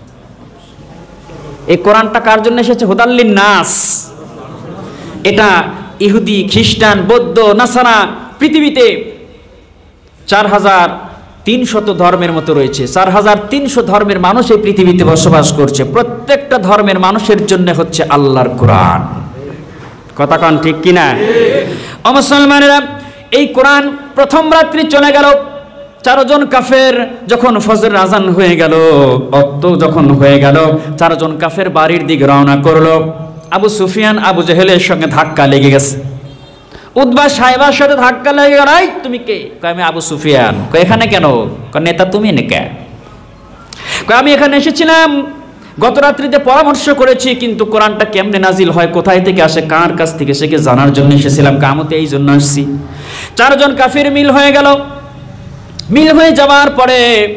এই কোরআনটা কার জন্য এসেছে? হুদাল্লিন নাস। এটা ইহুদি, খ্রিস্টান, বৌদ্ধ, নাসারা পৃথিবীতে চার হাজার তিনশত ধর্মের মতো রয়েছে, চার হাজার তিনশো ধর্মের মানুষ এই পৃথিবীতে বসবাস করছে। প্রত্যেকটা ধর্মের মানুষের জন্য হচ্ছে আল্লাহর কোরআন। কথা কন ঠিক কিনা? ও মুসলমানেরা, এই কোরআন প্রথম রাত্রি চলে গেল। চারজন কাফের যখন ফজর আজান হয়ে গেল, অক্ত যখন হয়ে গেল, চারজন কাফের বাড়ির দিকে রওনা করলো। আবু সুফিয়ান আবু জেহেলের সঙ্গে ধাক্কা লেগে গেছে। উতবা সাহেবার সাথে ধাক্কা লেগে গেল। এই তুমি কে? কয় আমি আবু সুফিয়ান। কয় এখানে কেন? কয় নেতা তুমি নাকি? কয় আমি এখানে এসেছিলাম, গত রাত্রিতে পরামর্শ করেছি, কিন্তু কোরআনটা কেমনে নাজিল হয়, কোথায় থেকে আসে, কার কাছ থেকে সেকে জানার জন্য এসেছিলাম, কামতে এই জন্য আসছি। চারজন কাফের মিল হয়ে গেল। মিল হয়ে যাওয়ার পরে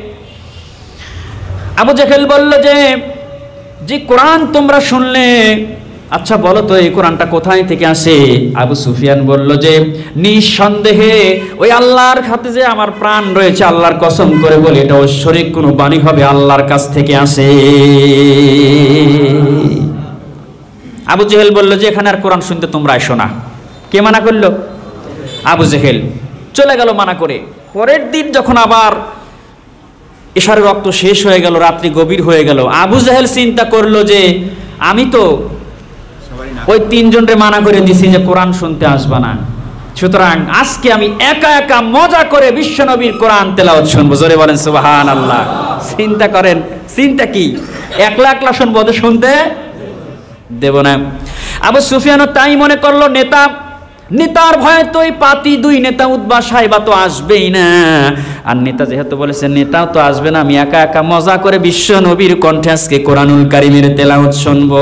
আবু জেহেল বলল যে যে কোরআন তোমরা শুনলে, আচ্ছা বলো তো এই কোরআনটা কোথায় থেকে আসে? আবু সুফিয়ান বলল যে নিঃসন্দেহে ওই আল্লাহর হাতে যে আমার প্রাণ রয়েছে, আল্লাহর কসম করে বলি এটা ঐশ্বরিক কোনো বাণী হবে, আল্লাহর কাছ থেকে আসে। আবু জেহেল বলল যে এখানে আর কোরআন শুনতে তোমরা এসো না। কে মানা করলো? আবু জেহেল। চলে গেল মানা করে। পরের দিন যখন আবার এশারের রক্ত শেষ হয়ে গেল, রাত্রি গভীর হয়ে গেল, আবু জেহেল চিন্তা করলো যে আমি তো ওই তিনজনকে মানা করে দিছি যে কোরআন শুনতে আসবা না, সুতরাং আজকে আমি একা একা মজা করে বিশ্বনবীর কোরআন তেলাওয়াত শুনবো। জোরে বলেন সুবহানাল্লাহ। চিন্তা করেন, চিন্তা কি, একলা একলা শুনবো, ওদের শুনতে দেব না। আবু সুফিয়ানও তাই মনে করলো, নেতা নেতার ভয়ে তো এই পাতি দুই নেতা উতবা সাহেবা তো আসবেই না, আর নেতা যেহেতু বলেছে নেতাও তো আসবে না, আমি একা একা মজা করে বিশ্ব নবীর কণ্ঠে আজকে কোরআনুল কারীমের তেলাওয়াত শুনবো।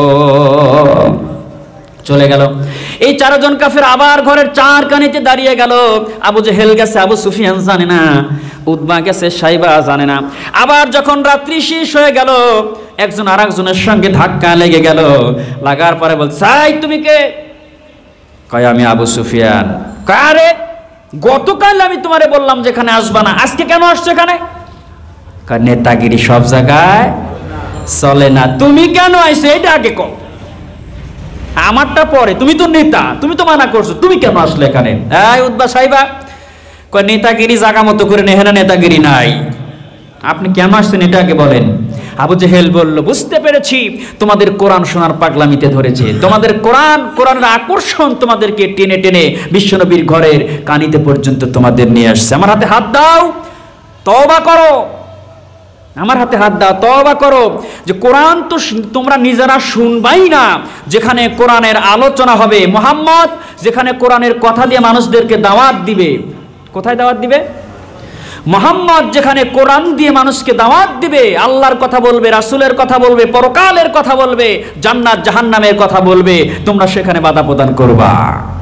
চলে গেল। এই চারজন কাফের আবার ঘরের চার কানিতে দাঁড়িয়ে গেল। আবু জেহেল গেছে, আবু সুফিয়ান জানে না, উতবা গেছে, সাইবা জানে না। আবার যখন রাত্রি শেষ হয়ে গেল, একজন আর একজনের সঙ্গে ধাক্কা লেগে গেল। লাগার পরে বলছে এই তুমি কে? কয় আমি আবু সুফিয়ান। কয় আরে গতকাল আমি তোমারে বললাম যেখানে আসবা না, আজকে কেন আসছো এখানে? কয় নেতাগিরি সব জায়গায় চলে না, তুমি কেন আইছো এটা আগে কও, আমারটা পরে, তুমি তো নেতা, তুমি তো মানা করছো, তুমি কেন আসলে এখানে? এই উতবা সাহেবা কয় নেতাগিরি জায়গা মতো করে নেহেনা, নেতাগিরি নাই, আপনি কেন আসছেন এটা আগে বলেন। আবু জেহেল বলল বুঝতে পেরেছি, তোমাদের কোরআন শোনার পাগলামিতে ধরেছে, তোমাদের কোরআন কোরআনের আকর্ষণ তোমাদেরকে টেনে টেনে বিশ্বনবীর ঘরের কানিতে পর্যন্ত তোমাদের নিয়ে আসছে। আমার হাতে হাত দাও, তওবা করো, আমার হাতে হাত দাও, তওবা করো। যে কোরআন তো তোমরা নিজেরা শুনবাই না, যেখানে কোরআনের আলোচনা হবে, মুহাম্মদ যেখানে কোরআনের কথা দিয়ে মানুষদেরকে দাওয়াত দিবে, কোথায় দাওয়াত দিবে? মুহাম্মদ যেখানে কোরআন দিয়ে মানুষকে দাওয়াত দিবে, আল্লাহর কথা বলবে, রাসূলের কথা বলবে, পরকালের কথা বলবে, জান্নাত জাহান্নামের কথা বলবে, তোমরা সেখানে বাধা প্রদান করবা।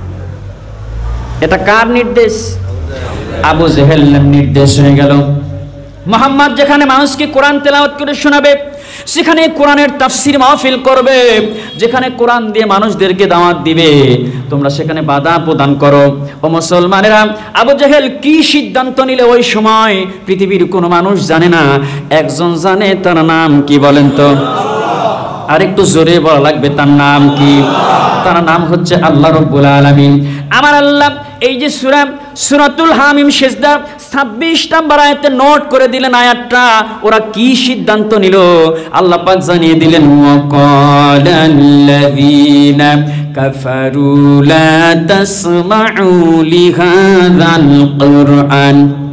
এটা কার নির্দেশ? আবু জেহেলের নির্দেশ হয়ে গেল। মুহাম্মদ যেখানে মানুষকে কোরআন তেলাওয়াত করে শোনাবে, সেখানে কোরআনের তাফসীর মাহফিল করবে, যেখানে কোরআন দিয়ে মানুষদেরকে দাওয়াত দিবে, তোমরা সেখানে বাধা প্রদান করো। ও মুসলমানেরা, আবু জেহেল কি সিদ্ধান্ত নিলে ওই সময় পৃথিবীর কোনো মানুষ জানে না, একজন জানে, তার নাম কি বলেন তো? আর একটু জোরে বলা লাগবে, তার নাম কি? তার নাম হচ্ছে আল্লাহ রাব্বুল আলামিন। আমার আল্লাহ এই যে সূরা সূরাতুল হামিম সিজদা ছাব্বিশ নম্বর আয়াতে নোট করে দিলেন আয়াতটা, ওরা কি সিদ্ধান্ত নিল আল্লাহ পাক জানিয়ে দিলেন। ওয়াকালাল্লাযীনা কাফারু লা তাসমাউ লিহাযাল কুরআন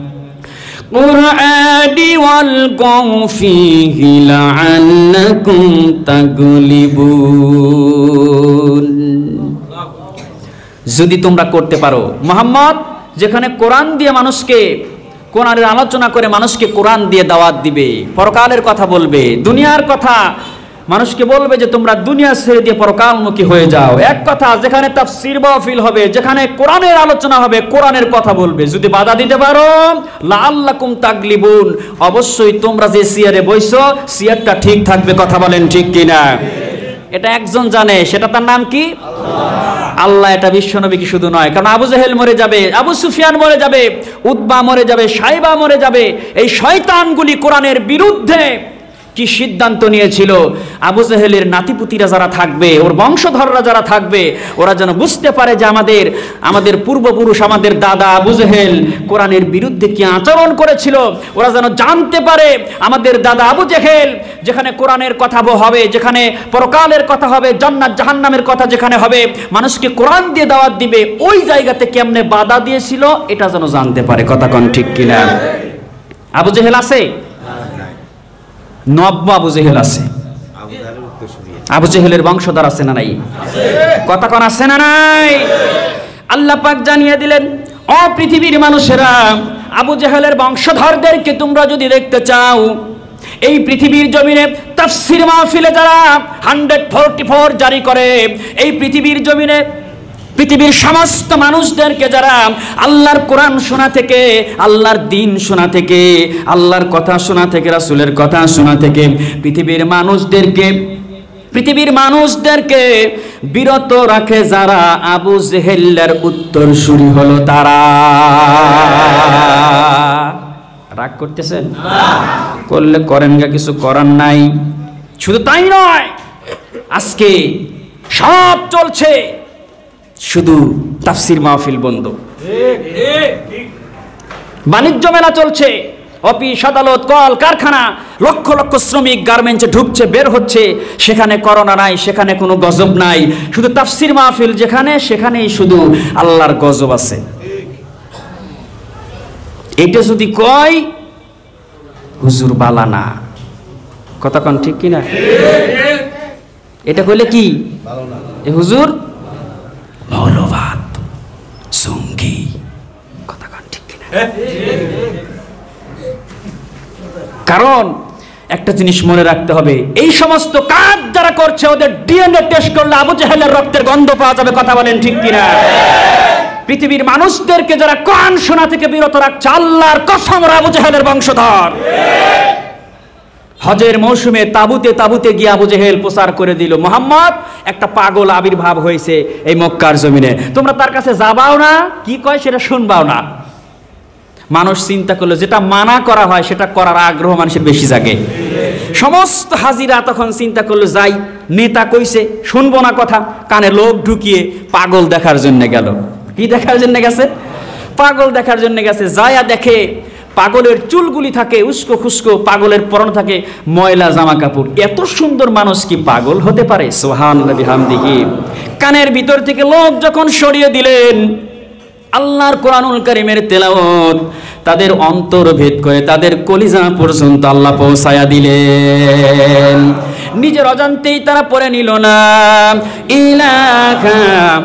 কুরআনি ওয়ালগাউ ফীহি লাআল্লাকুম তাগলিবুন। যদি তোমরা করতে পারো, মুহাম্মদ যেখানে কোরআন দিয়ে মানুষকে, কোরআনের আলোচনা করে মানুষকে কোরআন দিয়ে দাওয়াত দিবে, পরকালের কথা বলবে, দুনিয়ার কথা মানুষকে বলবে যে তোমরা দুনিয়া ছেড়ে দিয়ে পরকালমুখী হয়ে যাও, এক কথা, যেখানে তাফসীর মাহফিল হবে, যেখানে কোরআনের আলোচনা হবে, কোরআনের কথা বলবে, যদি বাধা দিতে পারো, লাআল্লাকুম তাগলিবুন, অবশ্যই তোমরা যে সিয়ারে বইছো সিয়ারটা ঠিক থাকবে। কথা বলেন ঠিক কিনা? এটা একজন জানে, সেটা তার নাম কি? আল্লাহ। এটা বিশ্বনবী কি শুধু নয়, কারণ আবু জেহেল মরে যাবে, আবু সুফিয়ান মরে যাবে, উতবা মরে যাবে, সাইবা মরে যাবে, এই শয়তানগুলি কোরআনের বিরুদ্ধে কি সিদ্ধান্ত নিয়েছিল, আবু জেহেলের নাতিপুতিরা যারা থাকবে, ওর বংশধররা যারা থাকবে, ওরা যেন বুঝতে পারে যে আমাদের আমাদের পূর্বপুরুষ, আমাদের দাদা আবু জেহেল কোরআনের বিরুদ্ধে কি আচরণ করেছিল। ওরা যেন জানতে পারে আমাদের দাদা আবু জেহেল যেখানে কোরআনের কথা হবে, যেখানে পরকালের কথা হবে, জান্নাত জাহান্নামের কথা যেখানে হবে, মানুষকে কোরআন দিয়ে দাওয়াত দিবে, ওই জায়গাতে কেমনে বাধা দিয়েছিল এটা যেন জানতে পারে। কথা কোন ঠিক কিনা? আবু জেহেল আছে? নব্য আবু জেহেল আছে। আবু জেহেলের বংশধর আছে না নাই? কথা কোন আছে না নাই? আল্লাহ পাক জানিয়ে দিলেন, ও পৃথিবীর মানুষেরা, আবু জেহেলের বংশধরদেরকে তোমরা যদি দেখতে চাও, এই পৃথিবীর জমিনে তাফসীর মাহফিলে যারা একশো চুয়াল্লিশ জারি করে, এই পৃথিবীর জমিনে পৃথিবীর সমস্ত মানুষদেরকে যারা আল্লাহর কোরআন শোনা থেকে, আল্লাহর দ্বীন শোনা থেকে, আল্লাহর কথা শোনা থেকে, রাসূলের কথা শোনা থেকে পৃথিবীর মানুষদেরকে পৃথিবীর মানুষদেরকে বিরত রাখে যারা, আবু জেহেলের উত্তরসূরি হলো তারা। রাগ করতেছেন? করলে করেন গা, কিছু করার নাই। শুধু তাই নয়, আজকে সব চলছে, শুধু তাফসীর মাহফিল বন্ধ, বাণিজ্য মেলা চলছে, অফিস আদালত কল কারখানা, লক্ষ লক্ষ শ্রমিক গার্মেন্টসে ঢুকছে বের হচ্ছে, সেখানে করোনা নাই, সেখানে কোনো গজব নাই। শুধু তাফসীর মাহফিল যেখানে, সেখানেই শুধু আল্লাহর গজব আছে। এটা যদি কয় হুজুর বালানা, কথা কোন ঠিক কিনা? এটা কইলে কি এ হুজুর মৌলবাদ সঙ্গী, কথা কোন ঠিক কিনা? কারণ একটা জিনিস মনে রাখতে হবে, এই সমস্ত কাজ যারা করছে ওদের ডিএনএ টেস্ট করলে আবু জেহেলের রক্তের গন্ধ পাওয়া যাবে। কথা বলেন ঠিক কিনা? পৃথিবীর মানুষদেরকে যারা কোরআন শোনা থেকে বিরত রাখছে, আল্লাহর কসম ওরা আবু জেহেলের বংশধর। হজের মৌসুমে তাবুতে তাবুতে গিয়ে আবু জেহেল প্রচার করে দিল, মুহাম্মদ একটা পাগল আবির্ভাব হয়েছে এই মক্কার জমিনে, তোমরা তার কাছে যাবাও না, কি কয় সেটা শুনবাও না। মানুষ চিন্তা করলো যেটা মানা করা হয় সেটা করার আগ্রহ মানুষের বেশি জাগে। সমস্ত হাজিরা তখন চিন্তা করলো যাই, নেতা কইছে শুনবো না কথা, কানে লোক ঢুকিয়ে পাগল দেখার জন্য গেল। কি দেখার জন্য গেছে? পাগল দেখার জন্য গেছে। যায়া দেখে পাগলের চুলগুলি থাকে উস্কো খুস্কো, পাগলের পরনে থাকে ময়লা জামা কাপড়। এত সুন্দর মানুষ কি পাগল হতে পারে? সুবহানাল্লাহ বিহামদিহি। কানের ভিতর থেকে লোক যখন সরিয়ে দিলেন, আল্লাহর কোরআনুল কারীমের তেলাওয়াত তাদের অন্তর ভেদ করে তাদের কলিজা পর্যন্ত আল্লাহ পৌঁছায়া দিলেন। নিজের অজান্তেই তারা পড়ে নিল না ইলাহা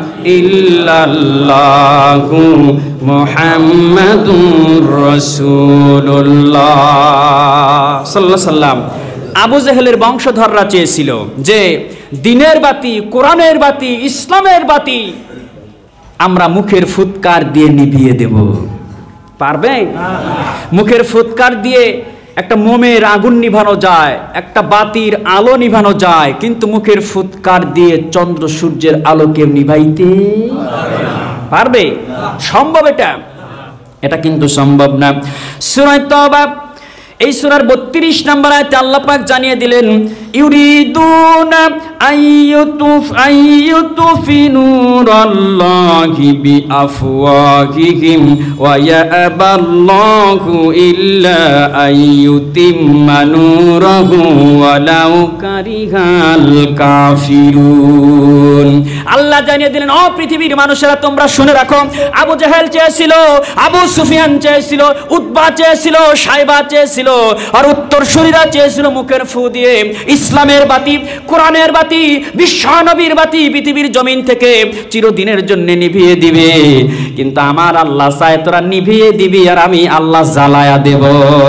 ইল্লাল্লাহু মুহাম্মাদুর রাসূলুল্লাহ সাল্লাল্লাহু আলাইহি সাল্লাম। আবু জেহেলের বংশধররা চেয়েছিল যে দ্বীনের বাতি, কোরআনের বাতি, ইসলামের বাতি আমরা মুখের ফুৎকার দিয়ে নিভিয়ে দেব। পারবে? মুখের ফুৎকার দিয়ে একটা মোমের আগুন নিভানো যায়, একটা বাতির আলো নিভানো যায়, কিন্তু মুখের ফুৎকার দিয়ে চন্দ্র সূর্যের আলোকে নিভাইতে পারবে? সম্ভব এটা? এটা কিন্তু সম্ভব না। সূরা তাওবা এই সূরার বত্রিশ নম্বর আয়াতে আল্লাহ পাক জানিয়ে দিলেন, ইউরিদুনা আইয়ুতুফ আইয়ুতুফি নূরাল্লাহি বিআফওয়াহিহিম ওয়া ইয়াবাল্লাহু ইল্লা আইয়ুতিম্মা নূরাহু ওয়ালাউ কারিহাল কাফিরুন। আল্লাহ জানিয়ে দিলেন, ও পৃথিবীর মানুষেরা তোমরা শুনে রাখো, আবু জেহেল চেয়েছিল, আবু সুফিয়ান চেয়েছিল, উতবা চেয়েছিল, সাইবা চেয়েছিল, আর উত্তরসূরিরা চেয়েছিল মুখের ফু দিয়ে ইসলামের বাতি, কোরআনের বাতি, বিশ্ব নবীর বাতি পৃথিবীর জমিন থেকে চিরদিনের জন্য নিভিয়ে দিবে। কিন্তু আমার আল্লাহ চায় তোরা নিভিয়ে দিবি আর আমি আল্লাহ জ্বালায়া দেব।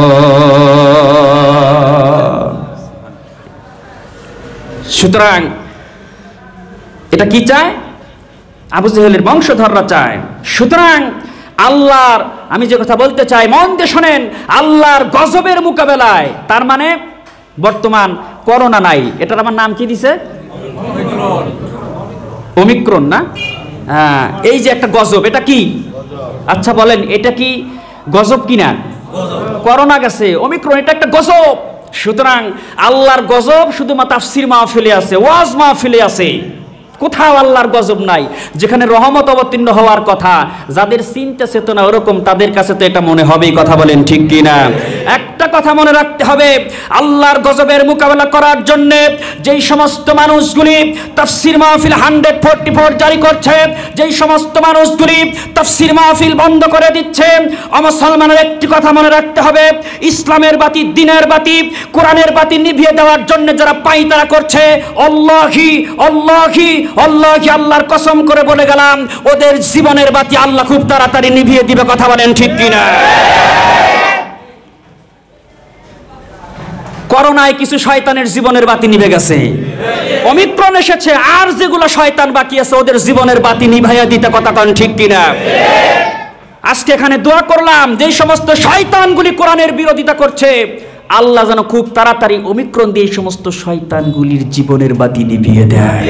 সুতরাং এটা কি চায়? আবু জেহেলের বংশধররা চায়। সুতরাং আল্লাহর, আমি যে কথা বলতে চাই মন দিয়ে শোনেন, আল্লাহর গজবের মোকাবেলায়, তার মানে বর্তমান করোনা নাই, এটার আমার নাম কি দিছে? ওমিক্রন না? হ্যাঁ, এই যে একটা গজব, এটা কি? আচ্ছা বলেন এটা কি গজব কিনা? করোনা গেছে, ওমিক্রন এটা একটা গজব। সুতরাং আল্লাহর গজব শুধুমাত্র তাফসীর মাহফিলে আছে, ওয়াজ মাহফিলে আছে, কোথাও আল্লাহর গজব নাই। যেখানে রহমত অবতীর্ণ হওয়ার কথা, যাদের চিন্তা চেতনা ওরকম তাদের কাছে তো এটা মনে হবেই। কথা বলেন ঠিক কিনা? একটা কথা মনে রাখতে হবে, আল্লাহর গজবের মোকাবেলা করার জন্য যেই সমস্ত মানুষগুলি তাফসীর মাহফিল হান্ড্রেড ফোরটি ফোর জারি করছে, যেই সমস্ত মানুষগুলি তাফসীর মাহফিল বন্ধ করে দিচ্ছে, মুসলমানের একটি কথা মনে রাখতে হবে, ইসলামের বাতি, দ্বীনের বাতি, কোরআনের বাতি নিভিয়ে দেওয়ার জন্য যারা পায়তারা করছে, আল্লাহি আল্লাহি আল্লাহি আল্লাহর কসম করে বলে গেলাম, ওদের জীবনের বাতি আল্লাহ খুব তাড়াতাড়ি নিভিয়ে দিবে। কথা বলেন ঠিক কিনা? করোনায় কিছু শয়তানের জীবনের বাতি নিভে গেছে, ওমিক্রন এসেছে, আর যেগুলো শয়তান বাকি আছে ওদের জীবনের বাতি নিভাইয়া দিতে। কথা কন ঠিক কিনা? আজকে এখানে দোয়া করলাম, যে সমস্ত শয়তানগুলি কোরআনের বিরোধিতা করছে, আল্লাহ যেন খুব তাড়াতাড়ি ওমিক্রন দিয়ে এই সমস্ত শয়তানগুলির জীবনের বাতি নিভিয়ে দেয়।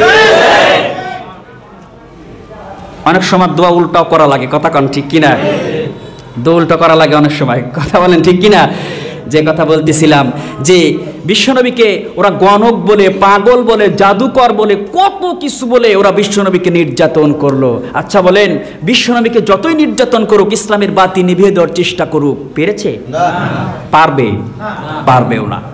অনেক সময় দোয়া উল্টাও করা লাগে। কথা কন ঠিক কিনা? দোয়া উল্টা করা লাগে অনেক সময়। কথা বলেন ঠিক কিনা? যে কথা বলতেছিলাম, যে বিশ্বনবীকে ওরা গণক বলে, পাগল বলে, জাদুকর বলে, কত কিছু বলে ওরা বিশ্বনবীকে নির্যাতন করলো। আচ্ছা বলেন, বিশ্বনবীকে যতই নির্যাতন করুক, ইসলামের বাতি নিভিয়ে দেওয়ার চেষ্টা করুক, পেরেছে? পারবে? পারবেও না।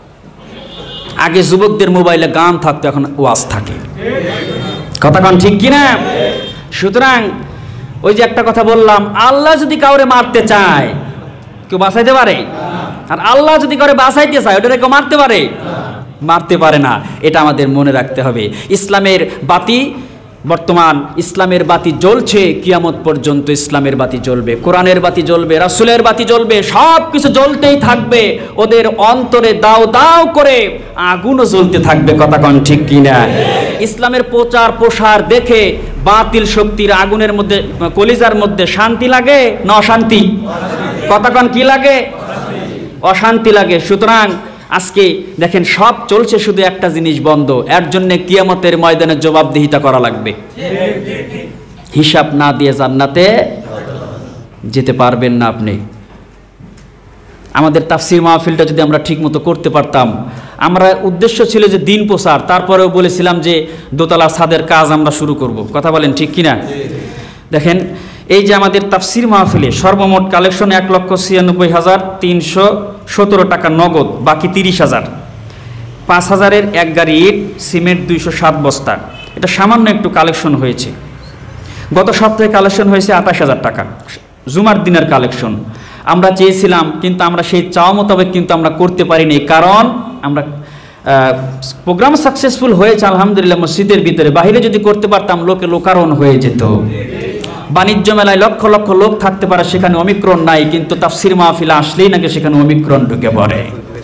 আগে যুবকদের মোবাইলে গান থাকতো, এখন ওয়াজ থাকে। কথা কন ঠিক কিনা? সুতরাং ওই যে একটা কথা বললাম, আল্লাহ যদি কাউরে মারতে চায়, কেউ বাঁচাইতে পারে? আর আল্লাহ যদি কাউরে বাঁচাইতে চায়, ওটা কেউ মারতে পারে? মারতে পারে না। এটা আমাদের মনে রাখতে হবে। ইসলামের বাতি বর্তমান, ইসলামের বাতি জ্বলছে, কিয়ামত পর্যন্ত ইসলামের বাতি জ্বলবে, কোরআনের বাতি জ্বলবে, রাসূলের বাতি জ্বলবে, সব কিছু জ্বলতেই থাকবে। ওদের অন্তরে দাও দাও করে আগুনও জ্বলতে থাকবে। কথা কন ঠিক কিনা? ইসলামের প্রচার প্রসার দেখে বাতিল শক্তির আগুনের মধ্যে, কলিজার মধ্যে শান্তি লাগে না অশান্তি? কথা কন কি লাগে? অশান্তি লাগে। সুতরাং আজকে দেখেন সব চলছে, শুধু একটা জিনিস বন্ধ। এর জন্য কিয়ামতের ময়দানে জবাবদিহিতা করা লাগবে। হিসাব না দিয়ে জান্নাতে যেতে পারবেন না আপনি। আমাদের তাফসীর মাহফিলটা যদি আমরা ঠিক মতো করতে পারতাম, আমরা উদ্দেশ্য ছিল যে দিন প্রচার, তারপরেও বলেছিলাম যে দোতলা ছাদের কাজ আমরা শুরু করব। কথা বলেন ঠিক কিনা? দেখেন এই যে আমাদের তাফসীর মাহফিলে সর্বমোট কালেকশন এক লক্ষ ছিয়ানব্বই হাজার তিনশো সতেরো টাকা নগদ, বাকি তিরিশ হাজার, পাঁচ হাজারের এক গাড়ি ইট, সিমেন্ট দুইশো সাত বস্তা। এটা সামান্য একটু কালেকশন হয়েছে। গত সপ্তাহে কালেকশন হয়েছে আঠাশ হাজার টাকা, জুমার দিনের কালেকশন। আমরা চেয়েছিলাম, কিন্তু আমরা সেই চাওয়া মোতাবেক কিন্তু আমরা করতে পারিনি, কারণ আমরা প্রোগ্রাম সাকসেসফুল হয়েছে আলহামদুলিল্লাহ মসজিদের ভিতরে, বাইরে যদি করতে পারতাম লোকে লোকারণ হয়ে যেত। বাণিজ্য মেলায় লক্ষ লক্ষ লোক থাকতে পারে, সেখানে ওমিক্রন নাই, কিন্তু তাফসীর মাহফিলে আসলেই নাকি সেখানে ওমিক্রন ঢুকে পড়ে।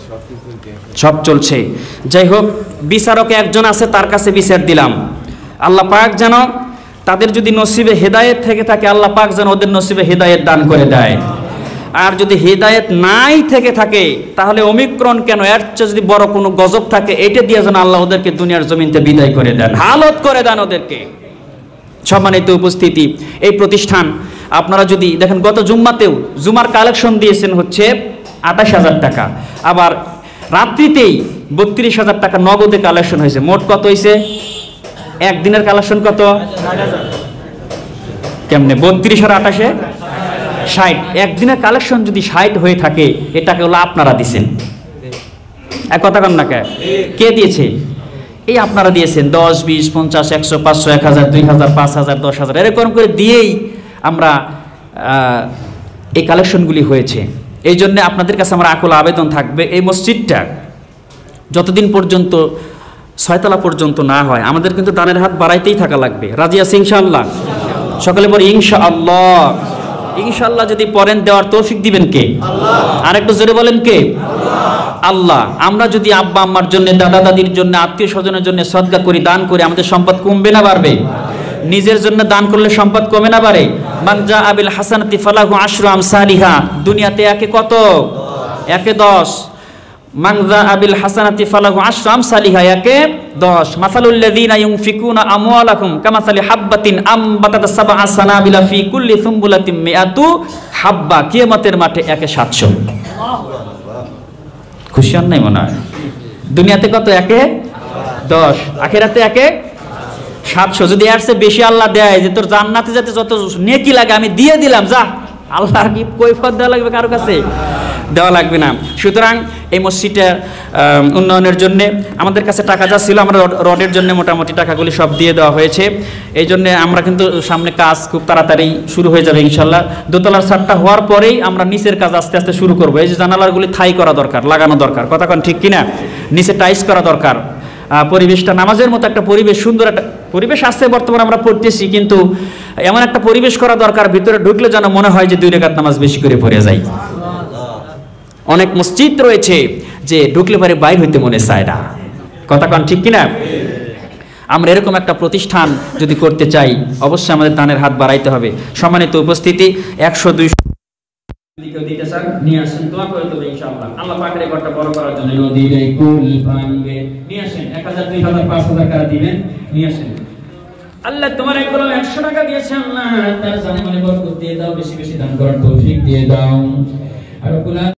সব চলছে। যাই হোক, বিচারক একজন আছে, তার কাছে বিচার দিলাম। আল্লাহ পাক যেন তাদের যদি নসিবে হেদায়েত থেকে থাকে, আল্লাহ পাক যেন ওদের নসিবে হেদায়েত দান করে দেয়। আর যদি হেদায়েত নাই থেকে থাকে, তাহলে ওমিক্রন কেন, এর চেয়ে যদি বড় কোনো গজব থাকে, এটা দিয়ে যেন আল্লাহ ওদেরকে দুনিয়ার জমিনতে বিদায় করে দেন, হালত করে দেন ওদেরকে। সম্মানিত উপস্থিতি, এই প্রতিষ্ঠান আপনারা যদি দেখেন, গত জুম্মাতেও জুমার কালেকশন দিয়েছেন হচ্ছে আঠাশ হাজার টাকা, আবার রাত্রিতেই বত্রিশ হাজার টাকা নগদে কালেকশন হয়েছে। মোট কত হয়েছে? একদিনের কালেকশন কত? কেমনে বত্রিশ আর আঠাশে ষাট। একদিনের কালেকশন যদি ষাট হয়ে থাকে, এটাকে হলো আপনারা দিচ্ছেন। এক কথা কন না, কে দিয়েছে? এই আপনারা দিয়েছেন। দশ, বিশ, পঞ্চাশ, একশো, পাঁচশো, এক হাজার, দুই হাজার, পাঁচ হাজার, দশ হাজার, এরকম করে দিয়েই আমরা এই কালেকশনগুলি হয়েছে। এই জন্য আপনাদের কাছে আমার আকুল আবেদন থাকবে, এই মসজিদটা যতদিন পর্যন্ত ছয়তলা পর্যন্ত না হয়, আমাদের কিন্তু দানের হাত বাড়াইতেই থাকা লাগবে। রাজি আছে ইনশাআল্লাহ? সকালে পরে ইনশাআল্লাহ। ইনশাআল্লাহ যদি পড়েন, দেওয়ার তৌফিক দিবেন কে? আল্লাহ। আর একটু জোরে বলেন কে? আল্লাহ। আমরা যদি আব্বা আম্মার জন্য, দাদা দাদির জন্য, আত্মীয় স্বজনের জন্য সদকা করি, দান করি, আমাদের সম্পদ কমবে না বাড়বে? নিজের জন্য দান করলে সম্পদ কমে না বাড়ে? মান জা আবিল হাসানাতি ফালাহু আশরু আমসালিহা। দুনিয়াতে একে কত? একে দশ। মান জা আবিল হাসানাতি ফালাহু আশরু আমসালিহা, একে দশ। মাসালুল লাযিনা ইউনফিকুনা আমওয়ালাহুম কামাসালি হাববাতিন আমবাতাত সাবআ সানাবিলা ফি কুল্লি সুমবুলাতিন মিআতু হাব্বা। কিয়ামতের মাঠে একে সাতশো। খুশি হন নাই মনে হয়? দুনিয়াতে কত? একে দশ, আখিরাতে একে সাতশো। যদি এর চেয়ে বেশি আল্লাহ দেয় যে তোর জান্নাতে যাতে যত নেকি লাগে আমি দিয়ে দিলাম, যা, আল্লাহর কি কৈফিয়ত দেওয়া লাগবে কারো কাছে? দেওয়া লাগবে না। সুতরাং এই মসজিদটা উন্নয়নের জন্য আমাদের কাছে টাকা যা ছিল, আমরা রডের জন্য মোটামুটি টাকাগুলি সব দিয়ে দেওয়া হয়েছে। এই জন্য আমরা কিন্তু সামনে কাজ খুব তাড়াতাড়ি শুরু হয়ে যাবে ইনশাল্লাহ। দোতলার ছাদটা হওয়ার পরেই আমরা নিচের কাজ আস্তে আস্তে শুরু করবো। এই যে জানালাগুলি থাই করা দরকার, লাগানো দরকার, কথা কোন ঠিক কিনা? নিচে টাইলস করা দরকার। পরিবেশটা নামাজের মতো একটা পরিবেশ, সুন্দর একটা পরিবেশ আছে বর্তমানে আমরা পড়তেছি, কিন্তু এমন একটা পরিবেশ করা দরকার ভিতরে ঢুকলে যেন মনে হয় যে দুই রাকাত নামাজ বেশি করে পড়ে যায়। অনেক মসজিদ রয়েছে যে ঢুকলে পরে বাইর হইতে মনে চায় না, কথা কোন ঠিক কিনা? আমরা এরকম একটা প্রতিষ্ঠান যদি করতে চাই অবশ্যই আমাদের দানের হাত বাড়াইতে হবে। সম্মানিত উপস্থিতি, একশো দুইশো দিতে চান নিয়ে আসেন, দোয়া করে দেবে ইনশাআল্লাহ। আল্লাহ পাকের এই ঘরটা বড় করার জন্য নদীরে কুল ভাঙবে নিয়ে আসেন। এক হাজার, দুই হাজার, পাঁচ হাজার টাকা দিবেন, নিয়ে আসেন। আল্লাহ তোমার এক কলম একশো টাকা দিয়েছেন, আল্লাহ তার জানে মানে বরকত দিয়ে দাও, বেশি বেশি দান করার তৌফিক দিয়ে দাও। আর